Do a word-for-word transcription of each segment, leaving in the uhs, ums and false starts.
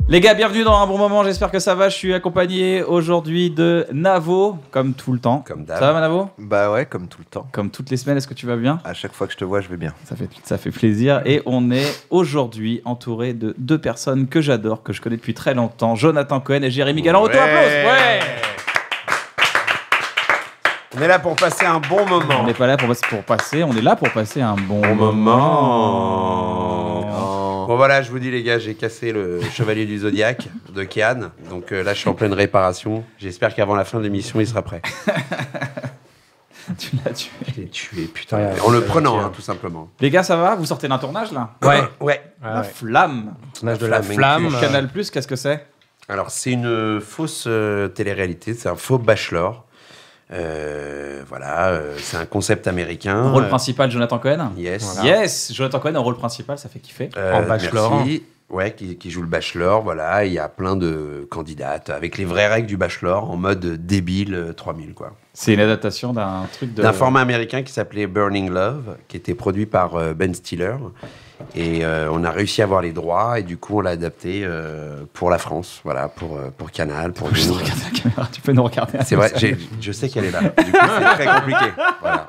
Les gars, bienvenue dans un bon moment, j'espère que ça va. Je suis accompagné aujourd'hui de Navo, comme tout le temps. Comme d'hab. Ça va, Navo? Bah ouais, comme tout le temps. Comme toutes les semaines, est-ce que tu vas bien? À chaque fois que je te vois, je vais bien. Ça fait, ça fait plaisir. Et on est aujourd'hui entouré de deux personnes que j'adore, que je connais depuis très longtemps. Jonathan Cohen et Jérémy Galland. Ouais. Auto-applause. Ouais. On est là pour passer un bon moment. On n'est pas là pour, pour passer, on est là pour passer un bon, Bon moment. moment. Oh. Bon voilà, je vous dis les gars, j'ai cassé le Chevalier du Zodiaque de Kian. Donc euh, là, je suis en pleine réparation. J'espère qu'avant la fin de l'émission, il sera prêt. Tu l'as tué. Je l'ai tué, putain. Ouais, en le c'est prenant, gentil, hein, tout simplement. Les gars, ça va? Vous sortez d'un tournage là? Ouais. Ouais. La ouais. flamme. Tournage de la Flamme, flamme. euh, Canal Plus, qu'est-ce que c'est? Alors, c'est une fausse euh, télé-réalité. C'est un faux bachelor. Euh, voilà, euh, c'est un concept américain. Rôle Euh, principal, Jonathan Cohen? Yes. Voilà. Yes, Jonathan Cohen en rôle principal, ça fait kiffer. Euh, En bachelor. merci. Ouais, qui, qui joue le bachelor, voilà. Il y a plein de candidates avec les vraies règles du bachelor en mode débile euh, trois mille, quoi. C'est une adaptation d'un truc de... D'un format américain qui s'appelait Burning Love, qui était produit par euh, Ben Stiller. Et euh, on a réussi à avoir les droits et du coup on l'a adapté euh, pour la France, voilà, pour, euh, pour Canal, pour Juste nous. regarder la caméra, tu peux nous regarder. C'est vrai, j'ai- je sais qu'elle est là. Du coup, c'est très compliqué. Voilà.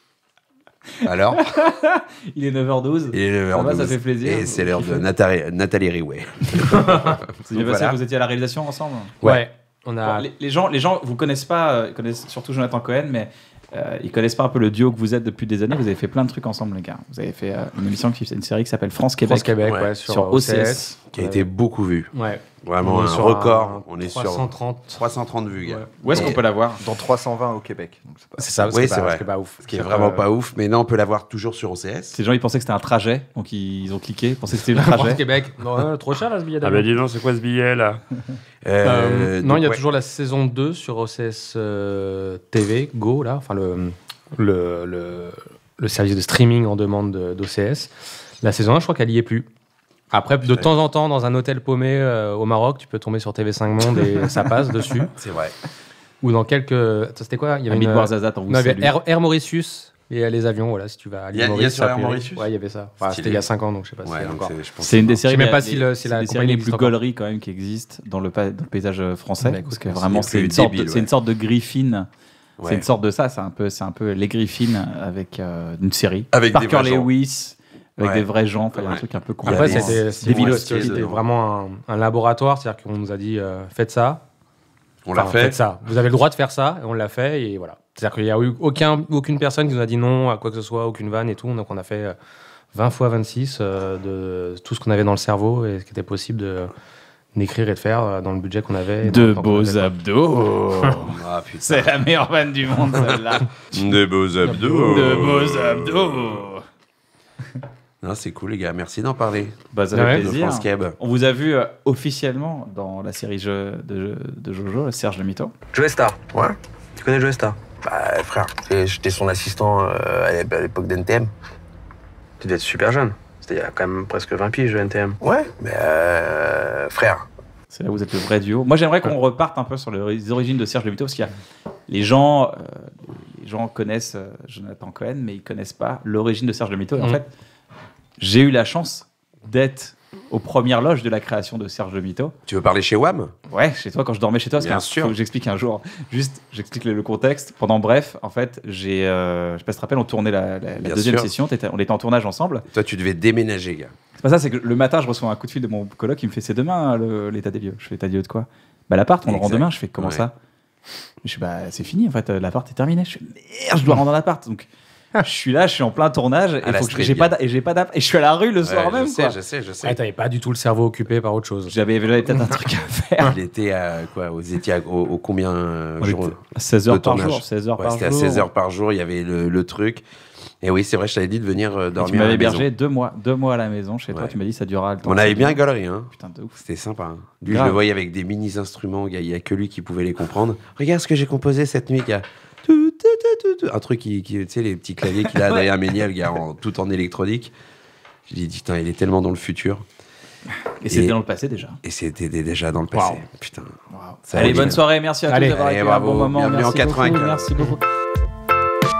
Alors, Il est neuf heures douze. il est l'heure Ça va, de- ça fait plaisir. Et c'est l'heure de Kiffer. Nathalie, Nathalie Riouet. C'est bien passé, voilà. vous étiez à la réalisation ensemble? Ouais. Ouais. On a. Bon, les, les gens, les gens vous connaissent pas, euh, ils connaissent surtout Jonathan Cohen, mais euh, ils connaissent pas un peu le duo que vous êtes depuis des années. Vous avez fait plein de trucs ensemble, les gars. Vous avez fait euh, une émission, qui, une série qui s'appelle France-Québec. France-Québec, Ouais. ouais, sur, Sur O C S. Qui a été beaucoup vu. Ouais. Vraiment On est un sur record. un On est trois sur cent trente. trois cent trente vues, gars. Ouais. Où est-ce Et- qu'on peut la voir? Dans trois cent vingt au Québec. Donc c'est pas... C'est ça, Oui, ce qui est c'est pas- vrai. ce qui est pas ouf. Ce qui est C'est vraiment que- pas ouf. Mais non, on peut la voir toujours sur O C S. Ces gens, ils pensaient que c'était un trajet, donc ils, ils ont cliqué, ils pensaient que c'était le trajet. France-Québec. Non, euh, trop cher là ce billet Ah d'avion. bah dis donc, c'est quoi ce billet là? Euh, non, donc, il y a ouais. toujours la saison deux sur O C S euh, T V, Go, là, enfin le, le, le, le service de streaming en demande d'O C S. La saison un, je crois qu'elle y est plus. Après, de Putain. temps en temps, dans un hôtel paumé euh, au Maroc, tu peux tomber sur T V cinq Monde et ça passe dessus. C'est vrai. Ou dans quelques... Attends, c'était quoi? Il y avait Ami de une... Warzazat, on vous Non, il y salue. avait Air, Air Mauritius et euh, les avions, voilà, si tu vas à Il y a- l'île il y a Maurice. sur ça Air peut- Mauritius Ouais, il y avait ça. Enfin, Stylé. c'était il y a cinq ans, donc je sais pas si Ouais, c'est donc encore. c'est- je pense C'est une des que séries, sais même les- pas si les- le- si c'est la des compagnie séries les existe plus encore. gauleries quand même qui existent dans le, pa- dans le paysage français, Bah, écoute, parce que merci. vraiment C'est c'est plus une sorte, débile, de, c'est ouais. une sorte de Griffin. Ouais. C'est une sorte de ça, c'est un peu, c'est un peu les Griffins avec euh, une série. Avec des Parker vrais gens. Lewis, avec Ouais. des vrais gens, enfin, il y a un Ouais. truc un peu Il y Après, avait complètement- c'était des c'était- villes c'était dedans. vraiment un, un laboratoire, c'est-à-dire qu'on nous a dit euh, faites ça. On l'a Enfin, fait. faites ça. Vous avez le droit de faire ça, et on l'a fait, et voilà. C'est-à-dire qu'il n'y a eu aucun, aucune personne qui nous a dit non à quoi que ce soit, aucune vanne et tout. Donc on a fait euh, vingt fois vingt-six euh, de tout ce qu'on avait dans le cerveau et ce qui était possible de d'écrire et de faire euh, dans le budget qu'on avait. et De dans- dans qu'on beaux avait. abdos. Ah putain. C'est la meilleure vanne du monde, celle-là. Des beaux abdos. De beaux abdos. Non, c'est cool, les gars. Merci d'en parler. Bah, ça Ouais, fait De plaisir. France Keb. On vous a vu euh, officiellement dans la série jeu de, de Jojo, Serge le Mytho. Joe Star. Ouais. Tu connais Joe Star? Bah, frère, c'est- j'étais son assistant euh, à l'ép- à l'époque d'N T M. Tu devais être super jeune. C'était il y a quand même presque vingt piges, N T M. Ouais, mais euh, frère. C'est là où vous êtes le vrai duo. Moi, j'aimerais qu'on reparte un peu sur les origines de Serge le Mytho, parce qu'il y a les gens, euh, les gens connaissent euh, Jonathan Cohen, mais ils connaissent pas l'origine de Serge le Mytho. Et en Mhm. fait, j'ai eu la chance d'être aux premières loges de la création de Serge le Mytho. Tu veux parler chez W A M? Ouais, chez toi, quand je dormais chez toi, parce Bien qu'il sûr. faut que j'explique un jour. Juste, j'explique le, le contexte. Pendant Bref, en fait, j'ai, euh, je sais pas si tu te rappelles, on tournait la, la- la Bien deuxième sûr. session. T'étais- on était en tournage ensemble. Toi, tu devais déménager, gars. C'est pas ça, c'est que le matin, je reçois un coup de fil de mon coloc qui me fait c'est demain le- l'état des lieux. Je fais l'état des lieux de quoi? Bah l'appart, on le rend Exact. demain. Je fais comment Ouais. ça? Je fais bah c'est fini en fait, euh, l'appart est terminé. Je fais merde, je dois rendre l'appart. Donc je suis là, je suis en plein tournage et, À la faut que je- street, j'ai pas gars. d'a- et j'ai pas d'appart et je suis à la rue le soir Ouais, même je sais, quoi. je sais, je sais. Ouais, t'avais pas du tout le cerveau occupé par autre chose. J'avais j'avais peut-être un truc à faire. Il était à quoi? Vous étiez à- au, au combien euh, On jours était à seize heures de par tournage. jour, seize heures Ouais, par c'était à jour. seize heures par jour, il y avait le, le truc. Et oui, c'est vrai, je t'avais dit de venir euh, Et dormir tu à m'avais la maison. hébergé deux mois, deux mois à la maison chez toi. Ouais. Tu m'as dit ça durera le temps. On que avait ça bien dure. galerie, hein. Putain de ouf. C'était sympa. hein. Lui, Grave. je le voyais avec des mini-instruments, gars. Il n'y a que lui qui pouvait les comprendre. Regarde ce que j'ai composé cette nuit, gars. Tout, tout, tout, tout, tout. Un truc qui, qui- tu sais, les petits claviers qu'il a derrière Méniel, gars, en- tout en électronique. Je lui ai dit, putain, il est tellement dans le futur. Et c'était Et- dans le passé déjà. Et c'était déjà dans le passé. Wow. Putain. Allez, va bonne bien. soirée, merci à Allez. tous d'avoir Allez, été là. bravo. Bon moment, Bienvenue merci en quatre-vingt-quinze. beaucoup, merci beaucoup.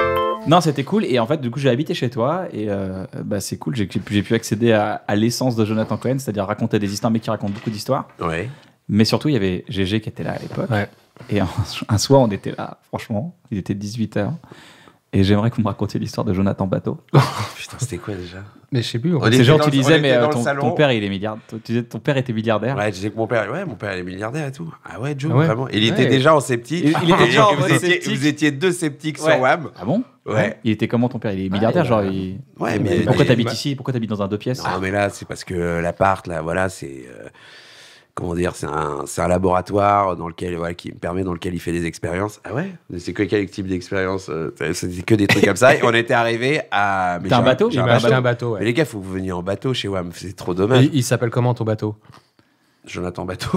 Non, c'était cool. Et en fait, du coup, j'ai habité chez toi. Et euh, bah, c'est cool. J'ai, j'ai, pu, j'ai pu accéder à, à l'essence de Jonathan Cohen, c'est-à-dire raconter des histoires, mais qui raconte beaucoup d'histoires. Ouais. Mais surtout, il y avait G G qui était là à l'époque. Ouais. Et un, un soir, on était là, franchement. Il était dix-huit heures. Et j'aimerais que vous me racontiez l'histoire de Jonathan Bateau. Putain, c'était quoi déjà? Mais je sais plus. On C'est était genre, dans tu le- disais, on mais était euh, dans le ton, salon. ton père, il est milliardaire. Tu disais, ton père était milliardaire. Ouais, je disais que mon père, ouais, mon père il est milliardaire et tout. Ah ouais, Joe, Ah ouais. vraiment. Il était Ouais. déjà en sceptique. Il- il était Et déjà en vous mode étiez, sceptique. vous étiez deux sceptiques Ouais. sur W A M. Ah bon? Ouais. Il était comment ton père? Il est milliardaire, il a- genre. Il... Ouais, mais Pourquoi mais- t'habites bah- ici? Pourquoi t'habites dans un deux pièces? Non, mais là, c'est parce que euh, l'appart, là, voilà, c'est. euh, comment dire, c'est un, c'est un laboratoire dans lequel, voilà, qui me permet, dans lequel il fait des expériences. Ah ouais? C'est que quel type d'expérience? euh, C'est que des trucs comme ça. Et on était arrivé à. mais T'as un j'ai bateau? j'ai Il un m'a acheté bateau. un bateau. Mais Ouais. les gars, faut que vous veniez en bateau chez W A M. C'est trop dommage. Et il s'appelle comment ton bateau? Jonathan Bateau.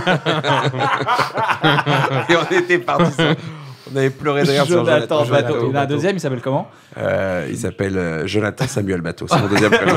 Et on était partis. sur- On avait pleuré de rire sur Jonathan Jonathan Bateau. Il y en a un deuxième, il s'appelle comment? Euh, il s'appelle euh, Jonathan Samuel Bateau, c'est mon deuxième prénom.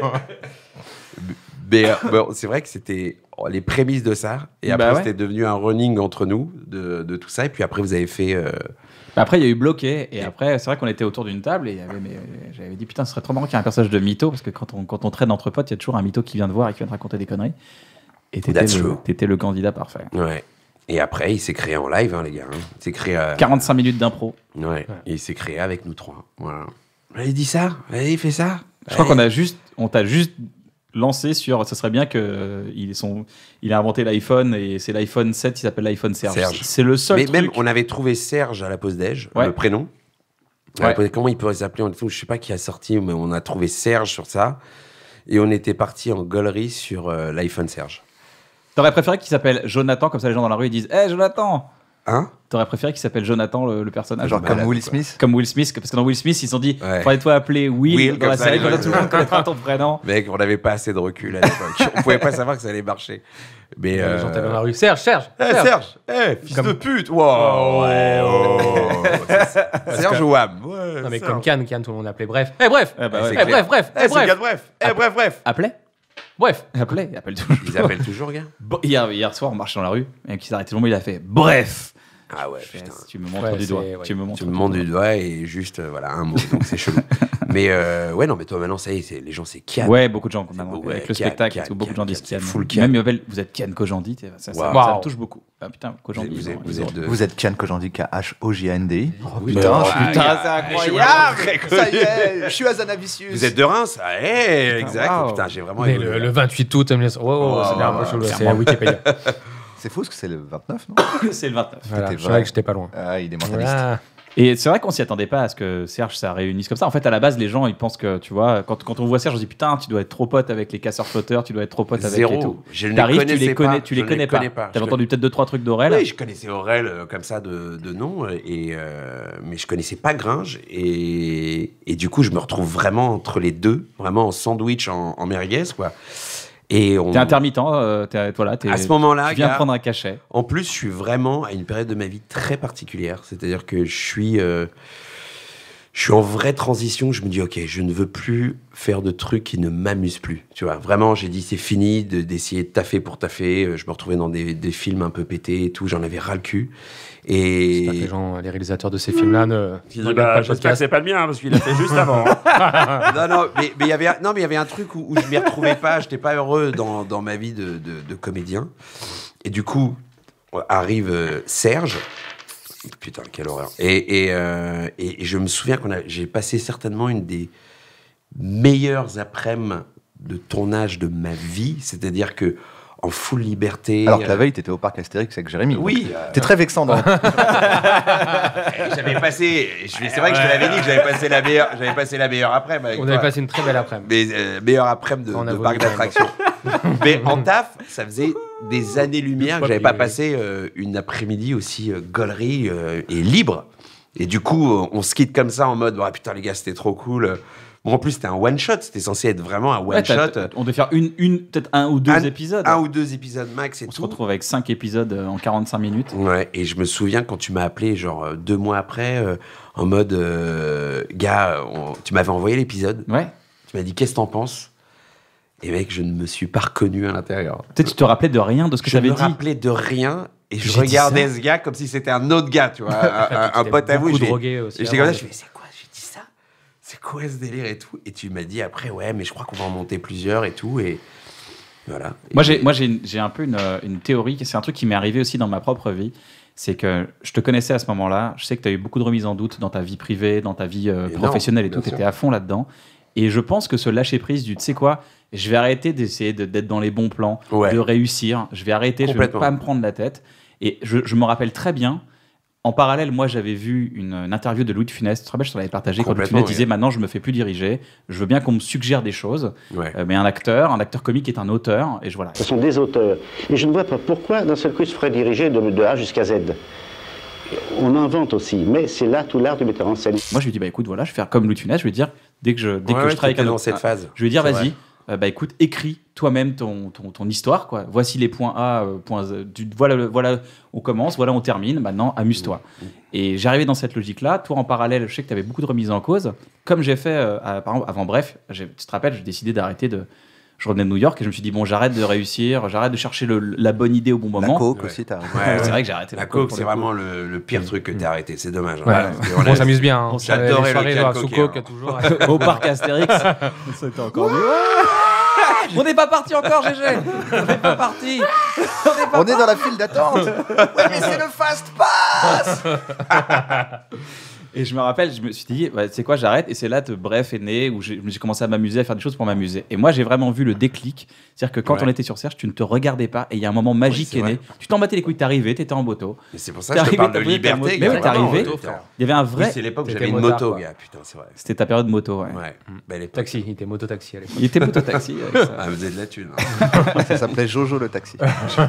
Mais euh, bon, c'est vrai que c'était oh, les prémices de ça. Et après, Bah ouais. c'était devenu un running entre nous de, de tout ça. Et puis après, vous avez fait. euh, Après, il y a eu bloqué. Et après, c'est vrai qu'on était autour d'une table. Et il y avait, mais, j'avais dit, putain, ce serait trop marrant qu'il y ait un personnage de mytho. Parce que quand on, quand on traîne entre potes, il y a toujours un mytho qui vient te voir et qui vient te raconter des conneries. Et t'étais, That's le, true. t'étais le candidat parfait. Ouais. Et après, il s'est créé en live, hein, les gars. hein. Il s'est créé. euh, quarante-cinq minutes d'impro. Ouais. Et il s'est créé avec nous trois. Voilà. Il dit ça. Allez, il fait ça. Je crois qu'on a juste, on t'a juste lancé sur. Ce serait bien que euh, il, son, il a inventé l'iPhone et c'est l'iPhone sept. Il s'appelle l'iPhone Serge. Serge. C'est le seul Mais truc. même, on avait trouvé Serge à la pause déj, Ouais. le prénom. On Ouais. a posé comment il pourrait s'appeler en dessous, je sais pas qui a sorti, mais on a trouvé Serge sur ça. Et on était parti en gaulerie sur euh, l'iPhone Serge. T'aurais préféré qu'il s'appelle Jonathan, comme ça les gens dans la rue ils disent, hé Jonathan. Hein? T'aurais préféré qu'il s'appelle Jonathan le, le personnage. Genre malade, comme Will quoi. Smith. Comme Will Smith, parce que dans Will Smith, ils se sont dit, Ouais. faudrait-toi appeler Will, Will, dans comme la ça, série, les comme ça gens- tout le monde connaîtra ton prénom. Mec, on n'avait pas assez de recul à l'époque. on pouvait pas savoir que ça allait marcher. Mais. Les Euh... gens t'appellent dans la rue. Serge, Serge. Eh, Serge. Serge, eh, fils Comme- de pute, wow, ouais, oh. Serge ou Wham, ouais, Non mais Serge. comme Cannes, Cannes, tout le monde l'appelait. Bref. Eh bref. Eh bah Ouais, ouais. c'est Eh clair. bref, bref. Eh, Eh c'est le gars bref. de bref, eh, bref, bref. Appelez Bref. Appelez, appelle toujours. Ils appellent toujours, gars. Bon, hier, hier soir, on marchait dans la rue, et qui s'arrêtait le moment, il a fait bref. Ah ouais, Je fais, putain. tu me montres Ouais, du c'est- doigt. ouais. Tu me montres Tu me du montres doigt. du doigt et juste, euh, voilà, un mot, donc c'est chelou. Mais euh, ouais, non, mais toi maintenant, ça y est, c'est- les gens, c'est Kian. Ouais, beaucoup de gens, C'est maintenant, beau, avec ouais, le Kian, spectacle, Kian, et tout, beaucoup de Kian, gens disent Kian, Kian. c'est full Kian. Même ils m'appellent, vous êtes Kian Kojandi, ça, ça, ça, Wow. ça me touche beaucoup. Ah putain, Kojandi. Vous ils êtes, ont- vous ils ont- êtes de... Vous êtes Kian Kojandi, K H O J A N D I. Oh oui, putain, bah, je suis- ah, putain, gars, c'est incroyable. Ça y est, je suis Azanavicius. Vous êtes de Reims? Ah, eh, exact. wow. Putain, j'ai vraiment Mais évolué, le, là. le vingt-huit août, elle me laisse. Wow, wow, c'est bien un peu chelou, là, c'est clairement. Wikipédia. C'est fou parce que c'est le vingt-neuf, non? C'est le vingt-neuf. Voilà, C'était je vrai. savais que j'étais pas loin. Ah, il est mentaliste. Voilà. Et c'est vrai qu'on s'y attendait pas à ce que Serge ça réunisse comme ça. En fait, à la base, les gens ils pensent que, tu vois, quand, quand on voit Serge, on se dit putain, tu dois être trop pote avec les casseurs flotteurs, tu dois être trop pote avec et tout. Zéro. Je ne les T'arrives, tu connaissais les connais, pas. tu les Je ne connais pas. pas. T'as Je entendu peut-être deux trois trucs d'Aurel. Oui, je connaissais Aurel euh, comme ça de, de nom, et, euh, mais je connaissais pas Gringe. Et, et du coup, je me retrouve vraiment entre les deux, vraiment en sandwich, en, en merguez, quoi. Et on... T'es intermittent, euh, t'es, voilà, t'es, À ce moment-là, tu viens gars, prendre un cachet. en plus, je suis vraiment à une période de ma vie très particulière. C'est-à-dire que je suis, euh, je suis en vraie transition. Je me dis, ok, je ne veux plus faire de trucs qui ne m'amusent plus. Tu vois, vraiment, j'ai dit, c'est fini de, d'essayer de taffer pour taffer. Je me retrouvais dans des, des films un peu pétés et tout. J'en avais ras le cul. Et J'espère que les gens, les réalisateurs de ces films-là ne. Ils ne disent, regardent bah, pas le j'espère que podcast. c'est pas le mien, hein, parce qu'il a fait juste avant. non, non, mais mais il y avait, un- non, mais il y avait un truc où, où je m'y retrouvais pas. J'étais pas heureux dans, dans ma vie de, de, de comédien. Et du coup, arrive euh, Serge. Putain, quelle horreur. Et, et, euh, et, et je me souviens qu'on a, j'ai passé certainement une des meilleures après-midi de tournage de ma vie. C'est-à-dire que en full liberté. Alors que la veille, t'étais au parc Astérix avec Jérémy. Oui. T'es très vexant dans. J'avais passé. je- C'est vrai que je te l'avais dit que j'avais passé la meilleure. J'avais passé la meilleure après. On avait passé une très belle après-midi. Mais euh, meilleur après-midi de, On a de voulu parc quand même. d'attractions. Mais en taf, ça faisait des années-lumière que j'avais pas Et- passé euh, une après-midi aussi euh, gaulerie euh, et libre. Et du coup, euh, on se quitte comme ça en mode ah, putain, les gars, c'était trop cool. Bon, en plus, c'était un one-shot. C'était censé être vraiment un Ouais, t'as- one-shot. on devait faire une, une peut-être un ou deux Un- épisodes. Un ou deux épisodes max et On se tout. retrouve avec cinq épisodes euh, en quarante-cinq minutes. Ouais, et je me souviens quand tu m'as appelé, genre euh, deux mois après, euh, en mode euh, gars, on- tu m'avais envoyé l'épisode. Ouais. Tu m'as dit qu'est-ce que t'en penses? Et mec, je ne me suis pas reconnu à l'intérieur. Tu sais, tu te rappelais de rien de ce que Je tu avais me dit. rappelais de rien et je J'ai dit regardais ça. ce gars comme si c'était un autre gars, tu vois, un, un- un pote à vous. Beaucoup je fais- drogué aussi. Et j'étais comme ça, avant. je fais c'est quoi? J'ai dit c'est quoi ce délire et tout. Et tu m'as dit après, ouais, mais je crois qu'on va en monter plusieurs et tout. Et voilà. Moi, Et- j'ai, moi, j'ai, une- j'ai un peu une, une théorie, c'est un truc qui m'est arrivé aussi dans ma propre vie. C'est que je te connaissais à ce moment-là. Je sais que tu as eu beaucoup de remises en doute dans ta vie privée, dans ta vie euh, Énorme, professionnelle et bien tout. Tu sûr. étais à fond là-dedans. Et je pense que ce lâcher-prise du, tu sais quoi, je vais arrêter d'essayer de- d'être dans les bons plans, Ouais. de réussir. Je vais arrêter, je ne vais Complètement. pas me prendre la tête. Et je, je me rappelle très bien. En parallèle, moi, j'avais vu une, une interview de Louis de Funès. Tu te rappelles, je t'en avais partagé quand Louis de Complètement, Funès disait oui. maintenant, je me fais plus diriger. Je veux bien qu'on me suggère des choses. Ouais. Euh, mais un acteur, un acteur comique est un auteur. Et je, voilà. Ce sont des auteurs. Et je ne vois pas pourquoi d'un seul coup ils se feraient diriger de, de A jusqu'à Z. On invente aussi, mais c'est là tout l'art du metteur en scène. Moi, je lui dis, bah écoute, voilà, je vais faire comme Louis de Funès. Je vais dire, dès que je, dès Ouais, que ouais, je travaille t'étais avec un dans autre- cette phase. je vais dire, C'est vas-y, vrai. euh, bah écoute, écris toi-même ton, ton, ton histoire, quoi. Voici les points A, euh, points Z. Du- voilà, le- voilà, on commence, voilà, on termine. Maintenant, amuse-toi. Mmh. Et j'arrivais dans cette logique-là. Toi, en parallèle, je sais que tu avais beaucoup de remises en cause. Comme j'ai fait, euh, à- par exemple, avant Bref, j'ai- tu te rappelles, j'ai décidé d'arrêter de. Je revenais de New York et je me suis dit, bon, j'arrête de réussir, j'arrête de chercher le- la bonne idée au bon La moment. coke Ouais. aussi, t'as raison. Ouais, C'est ouais. vrai que j'ai arrêté La la coke, pour c'est le coup. vraiment le, le pire truc que t'as arrêté. C'est dommage. hein. Ouais. Parce qu'on On a- s'amuse bien. Hein. J'adorais Les le soirées, can genre, coke, sous coke, hein. toujours. Au parc Astérix. C'était encore mieux. On n'est pas parti encore, G G. On n'est pas parti. On n'est pas On est dans la file d'attente. Ouais, mais c'est le fast pass. Et je me rappelle, je me suis dit, bah, c'est quoi, j'arrête. Et c'est là que Bref est né, où j'ai j'ai commencé à m'amuser, à faire des choses pour m'amuser. Et moi, j'ai vraiment vu le déclic. C'est-à-dire que quand Ouais. on était sur Serge, tu ne te regardais pas. Et il y a un moment magique Oui, qui est c'est né. vrai. Tu t'en battais les couilles, t'es arrivé, t'étais en moto. Mais c'est pour ça T'es que je te arrivé, parle de t'as posé ta moto. liberté. Mais gars, oui, t'es vraiment, arrivé. euh, t'es- Il y avait un Oui, vrai. c'est l'époque où T'étais j'avais une motard, moto, quoi. gars. Putain, c'est vrai. C'était ta période moto, ouais. Ouais. Belle époque. Taxi, il était moto-taxi à l'époque. Il était moto-taxi. avec ça. Ah, vous avez de la thune. hein. Ça s'appelait Jojo le taxi.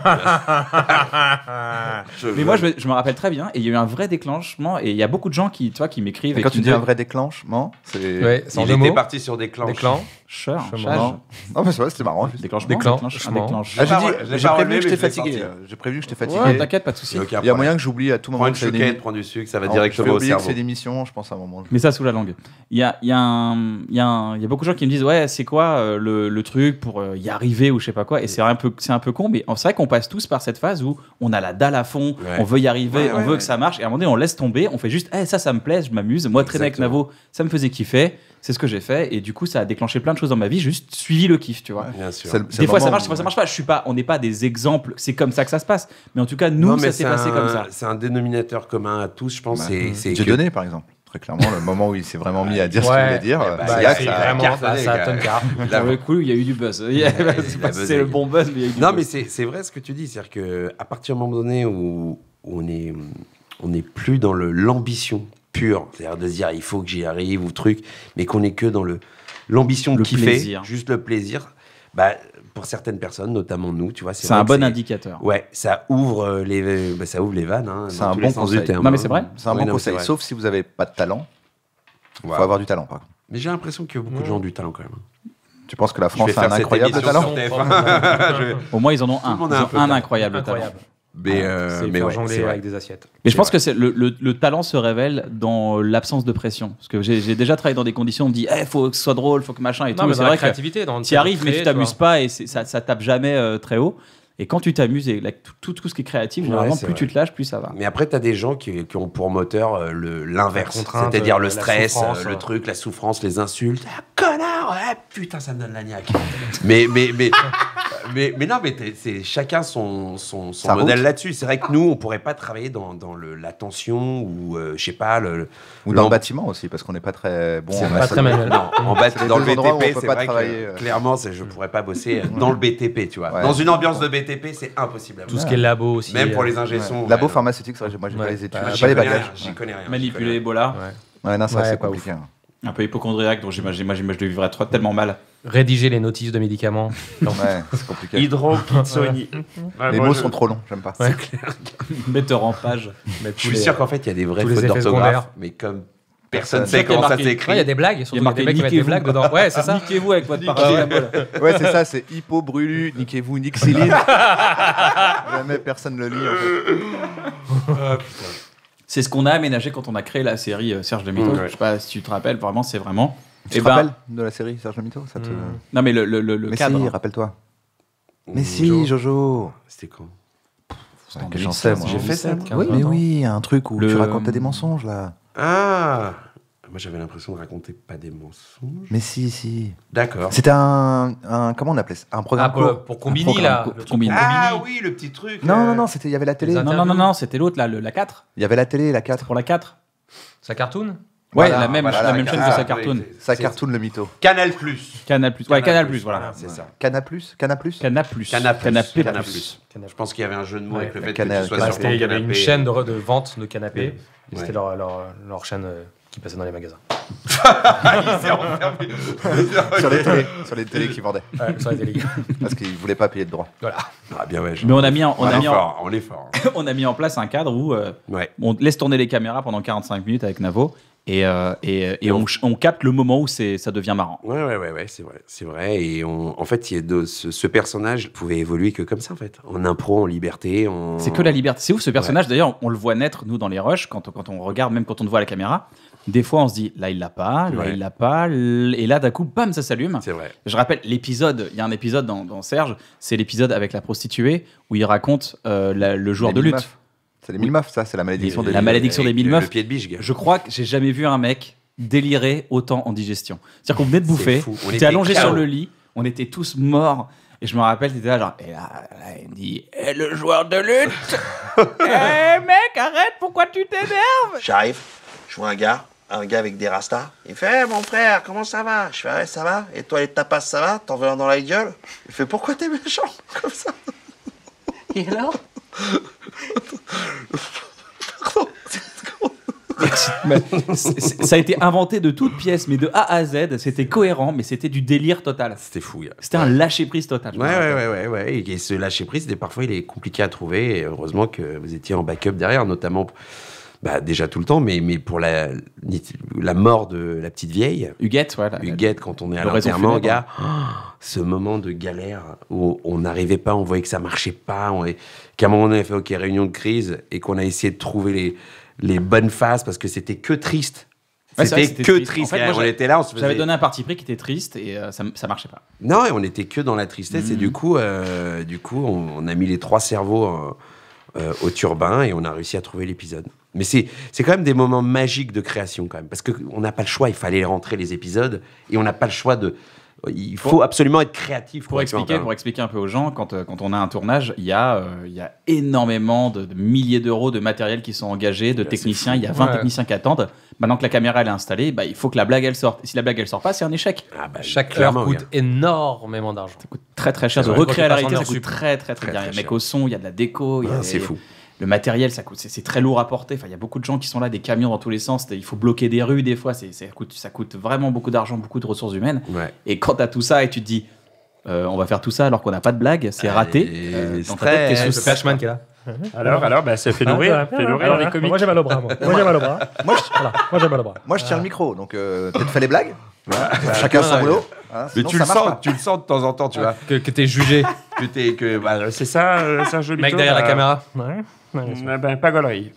Je- Mais moi, je me, je me rappelle très bien. Et il y a eu un vrai déclenchement. Et il y a beaucoup de gens qui, tu vois, qui m'écrivent. Et et quand qui tu me dis un disent, vrai déclenchement, c'est. Ouais, c'est en Il deux était mots. parti sur des clanches. Des clans. Cheur, Chemin. chage. Non, mais c'est vrai, c'était marrant. juste. Déclenchement. Déclenche- déclenche- un chemin. déclenche. Ah, j'ai pas dit, re- je l'ai j'ai pas prévenu relevé, que j'étais mais je l'ai fatigué. sorti. euh, J'ai prévenu que j'étais fatigué. Ouais, t'inquiète, pas de souci. Il y a aucun Il y a problème. moyen que j'oublie à tout moment Prends une que c'est des- chouquette, prends du sucre, ça va Alors, je directement vais au oublier que cerveau. c'est l'émission, je pense à un moment. Mais ça sous la langue. Il y a, il y, a un- il y, a un- il y a beaucoup de gens qui me disent ouais c'est quoi euh, le, le truc pour euh, y arriver ou je sais pas quoi et c'est un peu c'est un peu con mais c'est vrai qu'on passe tous par cette phase où on a la dalle à fond, Ouais. on veut y arriver, Ouais, on ouais, veut ouais. que ça marche et à un moment donné on laisse tomber, on fait juste eh, ça ça me plaît, je m'amuse. Moi traîner avec Exactement. Navo ça me faisait kiffer, c'est ce que j'ai fait et du coup ça a déclenché plein de choses dans ma vie, juste suivi le kiff tu vois. Bien sûr. C'est le- c'est Des le fois ça moment marche, où- des fois ça marche pas. Je suis pas, on n'est pas des exemples. C'est comme ça que ça se passe. Mais en tout cas nous Non, mais ça s'est c'est passé un- comme ça. C'est un dénominateur commun à tous, je pense. Bah, c'est- c'est Dieu que- donné, par exemple. Très clairement, le moment où il s'est vraiment mis à dire ce qu'il Ouais. voulait dire, Eh euh, bah, c'est Bah, là c'est que ça. vraiment cartonné, ça, ça gars. tonne car. Là, Pour le coup il y a eu du buzz. Il y a- il a c'est pas si buzzé. c'est le bon buzz mais il y a eu du Non, buzz. mais c'est c'est vrai ce que tu dis. C'est-à-dire qu'à partir d'un moment donné où, où on est on n'est plus dans le- l'ambition pure, c'est-à-dire de se dire il faut que j'y arrive ou truc, mais qu'on est que dans le l'ambition de Le kiffer, plaisir. juste le plaisir. Bah, pour certaines personnes, notamment nous, tu vois, c'est vrai un que bon c'est- indicateur. Ouais, ça ouvre euh, les, bah, ça ouvre les vannes. Hein, C'est dans un tous bon les sens du conseil. terme, Non, mais hein. c'est vrai. C'est un Ouais, bon non, conseil, c'est vrai. sauf si vous n'avez pas de talent. Il faut Wow. avoir du talent, par contre. Mais j'ai l'impression qu'il y a beaucoup de gens ont du talent quand même. Tu penses que la Je France vais a faire un cette incroyable émission talent sur T F un. Je vais- Au moins ils en ont un. le monde Ils a un ont peu un de incroyable talent. Incroyable. Mais, euh, C'est mais faire ouais, jongler c'est vrai. avec des assiettes. Mais je C'est pense vrai. que c'est le, le- le talent se révèle dans l'absence de pression. Parce que j'ai j'ai déjà travaillé dans des conditions où on me dit il faut que ce soit drôle, faut que machin et Non, tout. mais C'est dans la vrai que créativité, dans le tu y fait de arrives, mais créer, tu t'amuses vois. pas et c'est- ça, ça tape jamais euh, très haut. Et quand tu t'amuses et là, tout, tout, tout ce qui est créatif, Ouais, généralement, c'est plus vrai. tu te lâches, plus ça va. Mais après, tu as des gens qui, qui ont pour moteur euh, le- l'inverse. La contrainte, C'est-à-dire le la stress, souffrance, euh, le ouais. truc, la souffrance, les insultes. Ah, connard, ouais, putain, ça me donne la niaque. mais, mais, mais, mais, mais non, mais t'es- c'est chacun son, son, son Sa modèle route. là-dessus. C'est vrai que nous, on pourrait pas travailler dans, dans le, la tension ou, euh, je sais pas, le. le- Ou dans le l'amb- bâtiment aussi, parce qu'on n'est pas très bon C'est en pas maçonnerie. très manuel. Non, en bas, C'est les dans le deux endroits où on B T P, peut c'est pas vrai travailler, que euh. clairement, c'est- je pourrais pas bosser dans le B T P, tu vois. Ouais. Dans une ambiance de B T P, c'est impossible. à Tout bosser. ce qui est labo aussi. Même pour euh, les ingé sons. Labo ouais. pharmaceutique, c'est vrai, moi j'ai Ouais. pas les études, Bah, j'ai J'y pas les connais bagages. rien, J'y connais rien. j'y Manipuler connais Ebola, ouais. Ouais, non, ça Ouais, c'est pas compliqué. hein. un peu hypochondriaque, donc j'imagine, moi, j'imagine, je le vivrais trop- tellement mal. Rédiger les notices de médicaments. Ouais, c'est compliqué. Hydropizzonie. Les mots sont trop longs, j'aime pas. Ouais. Metteur en page. Mais Je tous suis les- sûr qu'en fait, il y a des vraies tous les fautes effets d'orthographe, secondaires. mais comme personne Personne. sait Il y a comment ça marqué- s'écrit. Ouais, il y a des blagues, surtout il y a des mecs qui mettent des blagues dedans. Ouais, c'est ça. Niquez-vous avec votre paracétamol. Ouais, c'est ça, c'est hypo, brulu, niquez-vous, nixiline. Jamais personne le lit. En fait. C'est ce qu'on a aménagé quand on a créé la série euh, Serge de Mito. Mmh, ouais. Je sais pas si tu te rappelles, vraiment, c'est vraiment. Tu Eh te ben, rappelles de la série Serge Mito ça te... Mm. Non, mais le, le, le, le Mais cadre. si, rappelle-toi. Mais Mmh, si, Joe. J'en C'était quand C'était en que j'en sais, moi. J'ai fait ça, moi. Oui, mais oui, un truc où Le- tu racontais des mensonges là. Ah Moi, j'avais l'impression de raconter pas des mensonges. Mais si, si. D'accord. C'était un, un. Comment on appelait ça? Un programme Ah, pour, court. pour Combini, programme là. co- le truc Combini. pour Ah Combini. oui, le petit truc. Non, euh, non, non, c'était. Il y avait la télé. Les Non, non, non, non, c'était l'autre, là, le- la quatre. Il y avait la télé, la quatre. Pour la quatre. Ça cartoon Ouais, Voilà, la même, voilà, la la même quatre. chaîne que Ah, sa oui, cartoon. c'est- Ça c'est- cartoon le mytho. Canal Plus. Canal Plus. Ouais, Canal Plus, voilà. C'est ça. Cana Plus Cana Plus Canal Plus. Canapé. Canapé Canal Plus. Plus. Je pense qu'il y avait un jeu de mots Ouais, avec le fait Canal- que tu sois Canal- sur C'était- ton Il y avait une canapé. chaîne de, re- de vente de canapés. Ouais. Et C'était leur, leur, leur chaîne euh, qui passait dans les magasins. sur les télés, sur les télés qui vendaient. Ouais, sur la télé. Parce qu'ils voulaient pas payer de droit. Voilà. Ah bien ouais. je- Mais on a mis en, on on a est mis en, fort, on est fort. on a mis en place un cadre où euh, Ouais. on laisse tourner les caméras pendant quarante-cinq minutes avec Navo et, euh, et, et on, on capte le moment où c'est, ça devient marrant. Ouais, ouais, ouais, ouais, c'est vrai, c'est vrai. Et on, en fait, il y a de, ce, ce personnage pouvait évoluer que comme ça, en fait, en impro, en liberté, en... C'est que la liberté. C'est ouf ce personnage. D'ailleurs, on le voit naître, nous, dans les rushs, quand, on- quand on regarde, même quand on te voit à la caméra. Des fois, on se dit, là, il l'a pas, là, Ouais. il l'a pas. l- Et là, d'un coup, bam, ça s'allume. C'est vrai. Je rappelle l'épisode, il y a un épisode dans, dans Serge, c'est l'épisode avec la prostituée où il raconte euh, la- le joueur Les de mille lutte. meufs. C'est les mille meufs, ça, c'est la malédiction des La mille malédiction des Avec mille le- meufs. Le pied de biche, gars. Je crois que j'ai jamais vu un mec délirer autant en digestion. C'est-à-dire qu'on venait de C'est bouffer, fou. On on était était allongé K O. sur le lit, on était tous morts. Et je me rappelle, t'étais là genre, et là, là, il me dit, eh, le joueur de lutte, eh mec, arrête, pourquoi tu t'énerves? J'arrive, je vois un gars, un gars avec des rastas. Il fait, hey, mon frère, comment ça va? Je fais, ouais, ça va. Et toi, les tapas, ça va? T'en veux un dans la gueule? Il fait, pourquoi t'es méchant comme ça? Et alors? Mais c'est- c'est- ça a été inventé de toutes pièces, mais de A à Z, c'était cohérent, mais c'était du délire total. C'était fou, gars. C'était un lâcher-prise total. je me Ouais, rappelle. ouais, ouais, ouais, ouais. Et, et ce lâcher prise, des- parfois, il est compliqué à trouver. Et heureusement que vous étiez en backup derrière, notamment, bah, déjà tout le temps, mais, mais pour la, la mort de la petite vieille. Huguette, voilà. Huguette, quand on est à l'oraison l'enterrement, funèbre. gars, oh, ce moment de galère où on n'arrivait pas, on voyait que ça marchait pas, on, qu'à un moment on avait fait ok réunion de crise et qu'on a essayé de trouver les, les bonnes phases parce que c'était que triste. Ouais, c'est vrai C'était que que c'était triste. En fait, gars. moi, on j'avais- était là, on se J'avais faisait. donné un parti pris qui était triste et euh, ça, ça marchait pas. Non, et on était que dans la tristesse et Mhm. du coup, euh, du coup, on, on a mis les trois cerveaux euh, euh, au turbin et on a réussi à trouver l'épisode. Mais c'est c'est quand même des moments magiques de création quand même parce que on n'a pas le choix. Il fallait rentrer les épisodes et on n'a pas le choix de. Il faut Pour- absolument être créatif. Pour quoi, expliquer, tu vois, pour expliquer un peu aux gens, quand, euh, quand on a un tournage, il y, a, euh, il y a énormément de, de milliers d'euros de matériel qui sont engagés, de Là, techniciens. c'est Il y a vingt Ouais. techniciens qui attendent. Maintenant que la caméra elle est installée, bah, il faut que la blague elle sorte. Et si la blague elle sort pas, c'est un échec. Ah bah, Chaque heure clairement, coûte gars. énormément d'argent. Ça coûte très très cher. C'est De vrai. recréer à la Quand tu réalité, ça passes en coûte heure très très très, Très, bien. Il y a très le mec cher. au son, il y a de la déco, il y a Ah, des- c'est fou. le matériel, ça coûte, c'est, c'est très lourd à porter. Enfin, il y a beaucoup de gens qui sont là, des camions dans tous les sens. Il faut bloquer des rues des fois. C'est, c'est- ça, coûte, ça coûte vraiment beaucoup d'argent, beaucoup de ressources humaines. Ouais. Et quand tu as tout ça et tu te dis, euh, on va faire tout ça alors qu'on n'a pas de blague, c'est raté. Et Euh, dans ta stress. tête, t'es sous Le stress. Flashman qui est là. Alors, alors, bah, ça fait nourrir. fait nourrir. Alors, les comiques. Moi, j'ai mal au bras. Moi, moi j'ai mal au bras. Moi, je, Voilà, moi, j'ai mal au bras. moi, je tiens le micro, donc euh, peut-être fais les blagues. Chacun son boulot. Hein, Mais sinon, tu ça le marche sens, pas. tu le sens de temps en temps, tu vois. Que, que t'es jugé. Que t'es que bah, C'est ça, euh, Serge Mec Lito, derrière la bah, caméra. Ouais. ouais, c'est- ben, pas gaulerie.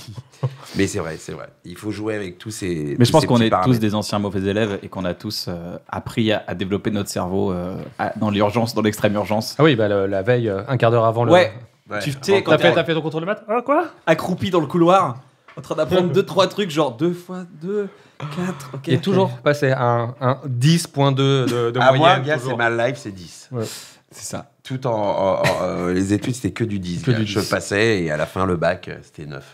Mais c'est vrai, c'est vrai. Il faut jouer avec tous ces. Mais je tous pense ces qu'on petits est paramètres. tous des anciens mauvais élèves et qu'on a tous euh, appris à, à développer notre cerveau euh, à- dans l'urgence, dans l'extrême urgence. Ah oui, bah, le- la veille, euh, un quart d'heure avant le. Ouais, Ouais. tu sais, quand T'as t'es fait, t'as fait ton contrôle de maths Ah, quoi? accroupi dans le couloir, en train d'apprendre deux, trois trucs, genre deux fois deux, quatre, ok. Il est toujours passé à un, un dix virgule deux de, de À moi, moyenne. gars, toujours. c'est ma life, c'est dix. C'est ça. Tout en. en- en- euh, les études, c'était que du dix. Que gars. du Je dix. passais et à la fin, le bac, euh, c'était neuf.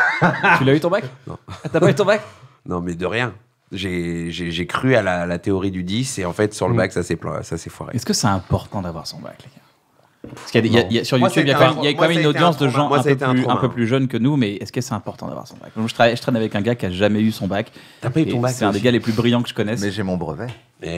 Tu l'as eu ton bac? Non. Ah, t'as pas eu ton bac? Non, mais de rien. J'ai j'ai- j'ai cru à la, la théorie du dix et en fait, sur le Mm. bac, ça s'est pla- ça s'est foiré. Est-ce que c'est important d'avoir son bac, les gars? Parce qu'il y a des- il y a- il y a- sur Moi, YouTube, il y a ça a quand été même, il y a un- quand moi, même ça a une été un audience de trauma. gens Moi, un ça a peu, été un plus, un trauma. peu plus jeunes que nous, mais est-ce que c'est important d'avoir son bac? Moi, je, travaille- je traîne avec un gars qui a jamais eu son bac. T'as pas eu ton Et bac C'est un des aussi gars les plus brillants que je connaisse. Mais j'ai mon brevet.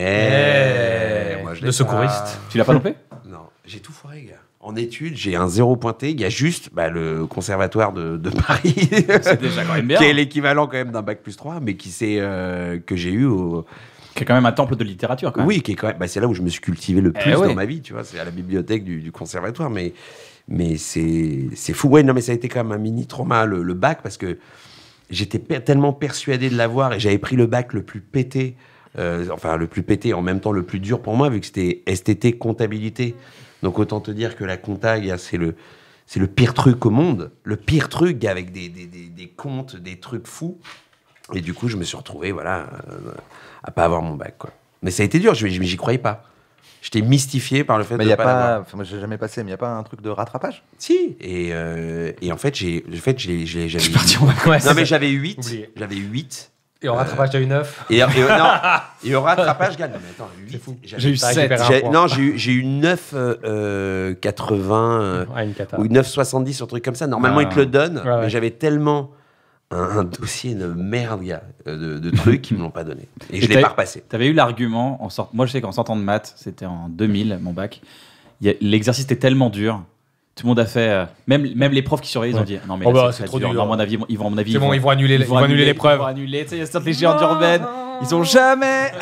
Eh, moi, je de l'ai secouriste. pas. Tu l'as pas non plus? Non, j'ai tout foiré, gars. En études, j'ai un zéro pointé. Il y a juste bah, le conservatoire de, de Paris, C'est déjà quand même bien. qui est l'équivalent quand même d'un bac plus trois, mais qui c'est euh, que j'ai eu au. Qui est quand même un temple de littérature, quand même. Oui, qui est quand même. Bah, c'est là où je me suis cultivé le Eh plus ouais. dans ma vie, tu vois. C'est à la bibliothèque du, du conservatoire, mais mais c'est c'est fou. Ouais, non, mais ça a été quand même un mini trauma le, le bac parce que j'étais pe- tellement persuadé de l'avoir et j'avais pris le bac le plus pété, euh, enfin le plus pété, en même temps le plus dur pour moi vu que c'était S T T comptabilité. Donc autant te dire que la compta, gars, c'est le c'est le pire truc au monde, le pire truc gars, avec des, des, des, des comptes, des trucs fous. Et du coup, je me suis retrouvé, voilà, euh, à pas avoir mon bac, quoi. Mais ça a été dur, je, je, j'y croyais pas. J'étais mystifié par le fait Mais de il y a pas pas. l'avoir. Enfin, moi, j'ai jamais passé, mais il y a pas un truc de rattrapage. Si. Et, euh, et en fait, j'ai, en fait, j'ai, j'ai, j'avais. Je suis parti en vacances. Non, mais j'avais huit. Oublié. J'avais huit. Et en rattrapage, t'as eu neuf. Et, et, non, et au rattrapage, gars, non, mais attends, huit. C'est fou. J'ai eu T'as sept. récupéré un J'ai, point. non, j'ai eu, j'ai eu neuf euh, quatre-vingts euh, Ouais, une cata. ou neuf soixante-dix, un truc comme ça. Normalement, Ah. ils te le donnent, Ouais, ouais. mais j'avais tellement un, un dossier de merde, gars, de, de trucs qu'ils me l'ont pas donné. Et, Et je l'ai t'as- pas repassé. T'avais eu l'argument, en sort... moi je sais qu'en sortant de maths, c'était en deux mille, mon bac, il y a- l'exercice était tellement dur. Tout le monde a fait, euh, même, même les profs qui surveillaient, ils ont Ouais. dit non mais Oh là, bah, c'est c'est très trop dur. dur. Non, à mon avis, ils vont, à mon avis, C'est bon, ils vont annuler, ils vont annuler l'épreuve. Ils vont annuler, tu sais, il y a certaines les géants urbaines, ils ont jamais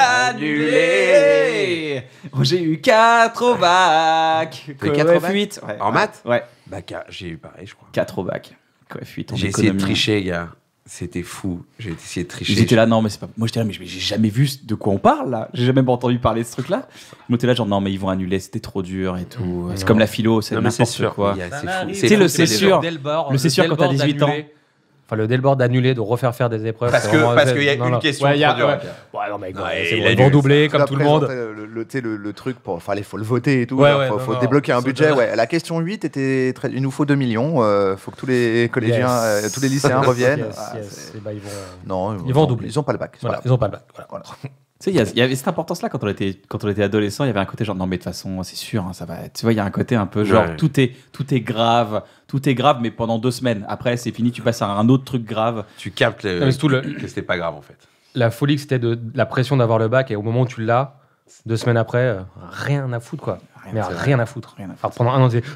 annulé. Oh, j'ai eu quatre au bac. T'as eu quatre au Coef bac huit. Ouais, En ouais. maths Ouais, Bah, car- j'ai eu pareil, je crois. quatre au bac. Coef huit en J'ai essayé de économie. tricher, gars. C'était fou. J'ai essayé de tricher. Ils étaient là, non, mais c'est pas. Moi, j'étais là, mais j'ai jamais vu de quoi on parle là. J'ai jamais entendu parler de ce truc-là. Moi, t'es là, genre, non, mais ils vont annuler, c'était trop dur et tout. C'est Non. comme la philo, c'est Non, mais c'est n'importe sûr. quoi. Il y a- Ça C'est m'arrive. fou. Tu sais, le fou, c'est les sûr. gens. Delbord, Le c'est sûr quand t'as dix-huit ans. Enfin, le Delbord d'annuler, de refaire faire des épreuves. Parce c'est que- vraiment- parce c'est- qu'il y a non, une non. question Ouais, il y a- trop dure, ouais. gars. Ouais, non, mais gars, Ouais, c'est il bon, a ils dû- vont doubler Tu comme dois tout le monde. présenter Le, le, tu sais, le, le truc pour. Enfin, il faut le voter et tout. Ouais, Il ouais, faut, non, faut non, débloquer un ça budget. doit- Ouais. La question huit était. Très, il nous faut deux millions. Il faut que tous les collégiens, Yes. euh, tous les lycéens reviennent. Yes, Ah, yes. c'est- Et bah, ils vont. euh, Non, Ils vont doubler. Ils ont pas le bac. c'est Voilà, pas ils ont pas le bac. Voilà. Voilà. Tu sais, il y, a- il y avait cette importance-là quand on était quand on était adolescent. Il y avait un côté genre non mais de toute façon c'est sûr, hein, ça va. être- Tu vois, il y a un côté un peu genre Ouais. tout est tout est grave, tout est grave, mais pendant deux semaines. Après c'est fini, tu passes à un autre truc grave. Tu captes le- Non, mais c'est tout le- que c'était pas grave, en fait. La folie, que c'était de, de la pression d'avoir le bac et au moment où tu l'as, deux semaines après, euh, rien à foutre quoi. Rien, Mais c'est rien vrai. à foutre. Rien à Alors pendant un an, t'es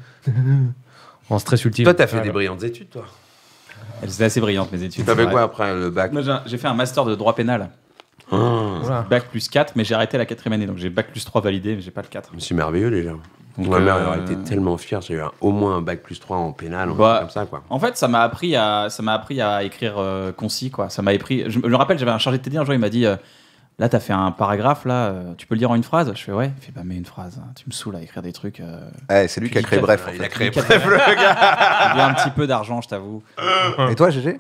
en stress ultime. Toi, t'as fait Ouais, des ouais. brillantes études, toi. Elles étaient assez brillantes mes études. T'as c'est fait vrai. quoi après le bac Moi j'ai un- j'ai fait un master de droit pénal. Ah, Voilà. Bac plus quatre, mais j'ai arrêté la quatrième année, donc j'ai bac plus trois validé, mais j'ai pas le quatre. C'est merveilleux, déjà. Donc, Ma mère euh, elle aurait été tellement fière. J'ai eu un- au moins un bac plus trois en pénal, ou un Bah, truc comme ça, quoi. En fait, ça m'a appris à, ça m'a appris à écrire euh, concis, quoi. Ça m'a appris. Je me rappelle, j'avais un chargé de T D un jour, il m'a dit, euh, là, t'as fait un paragraphe, là, euh, tu peux le dire en une phrase. Je fais ouais. Il fait bah mais une phrase. hein. Tu me saoules à écrire des trucs. Euh... Ouais, c'est lui qui a créé Bref. en Il fait. a créé Nickel. Bref, le gars. Il y a un petit peu d'argent, je t'avoue. Et toi, G G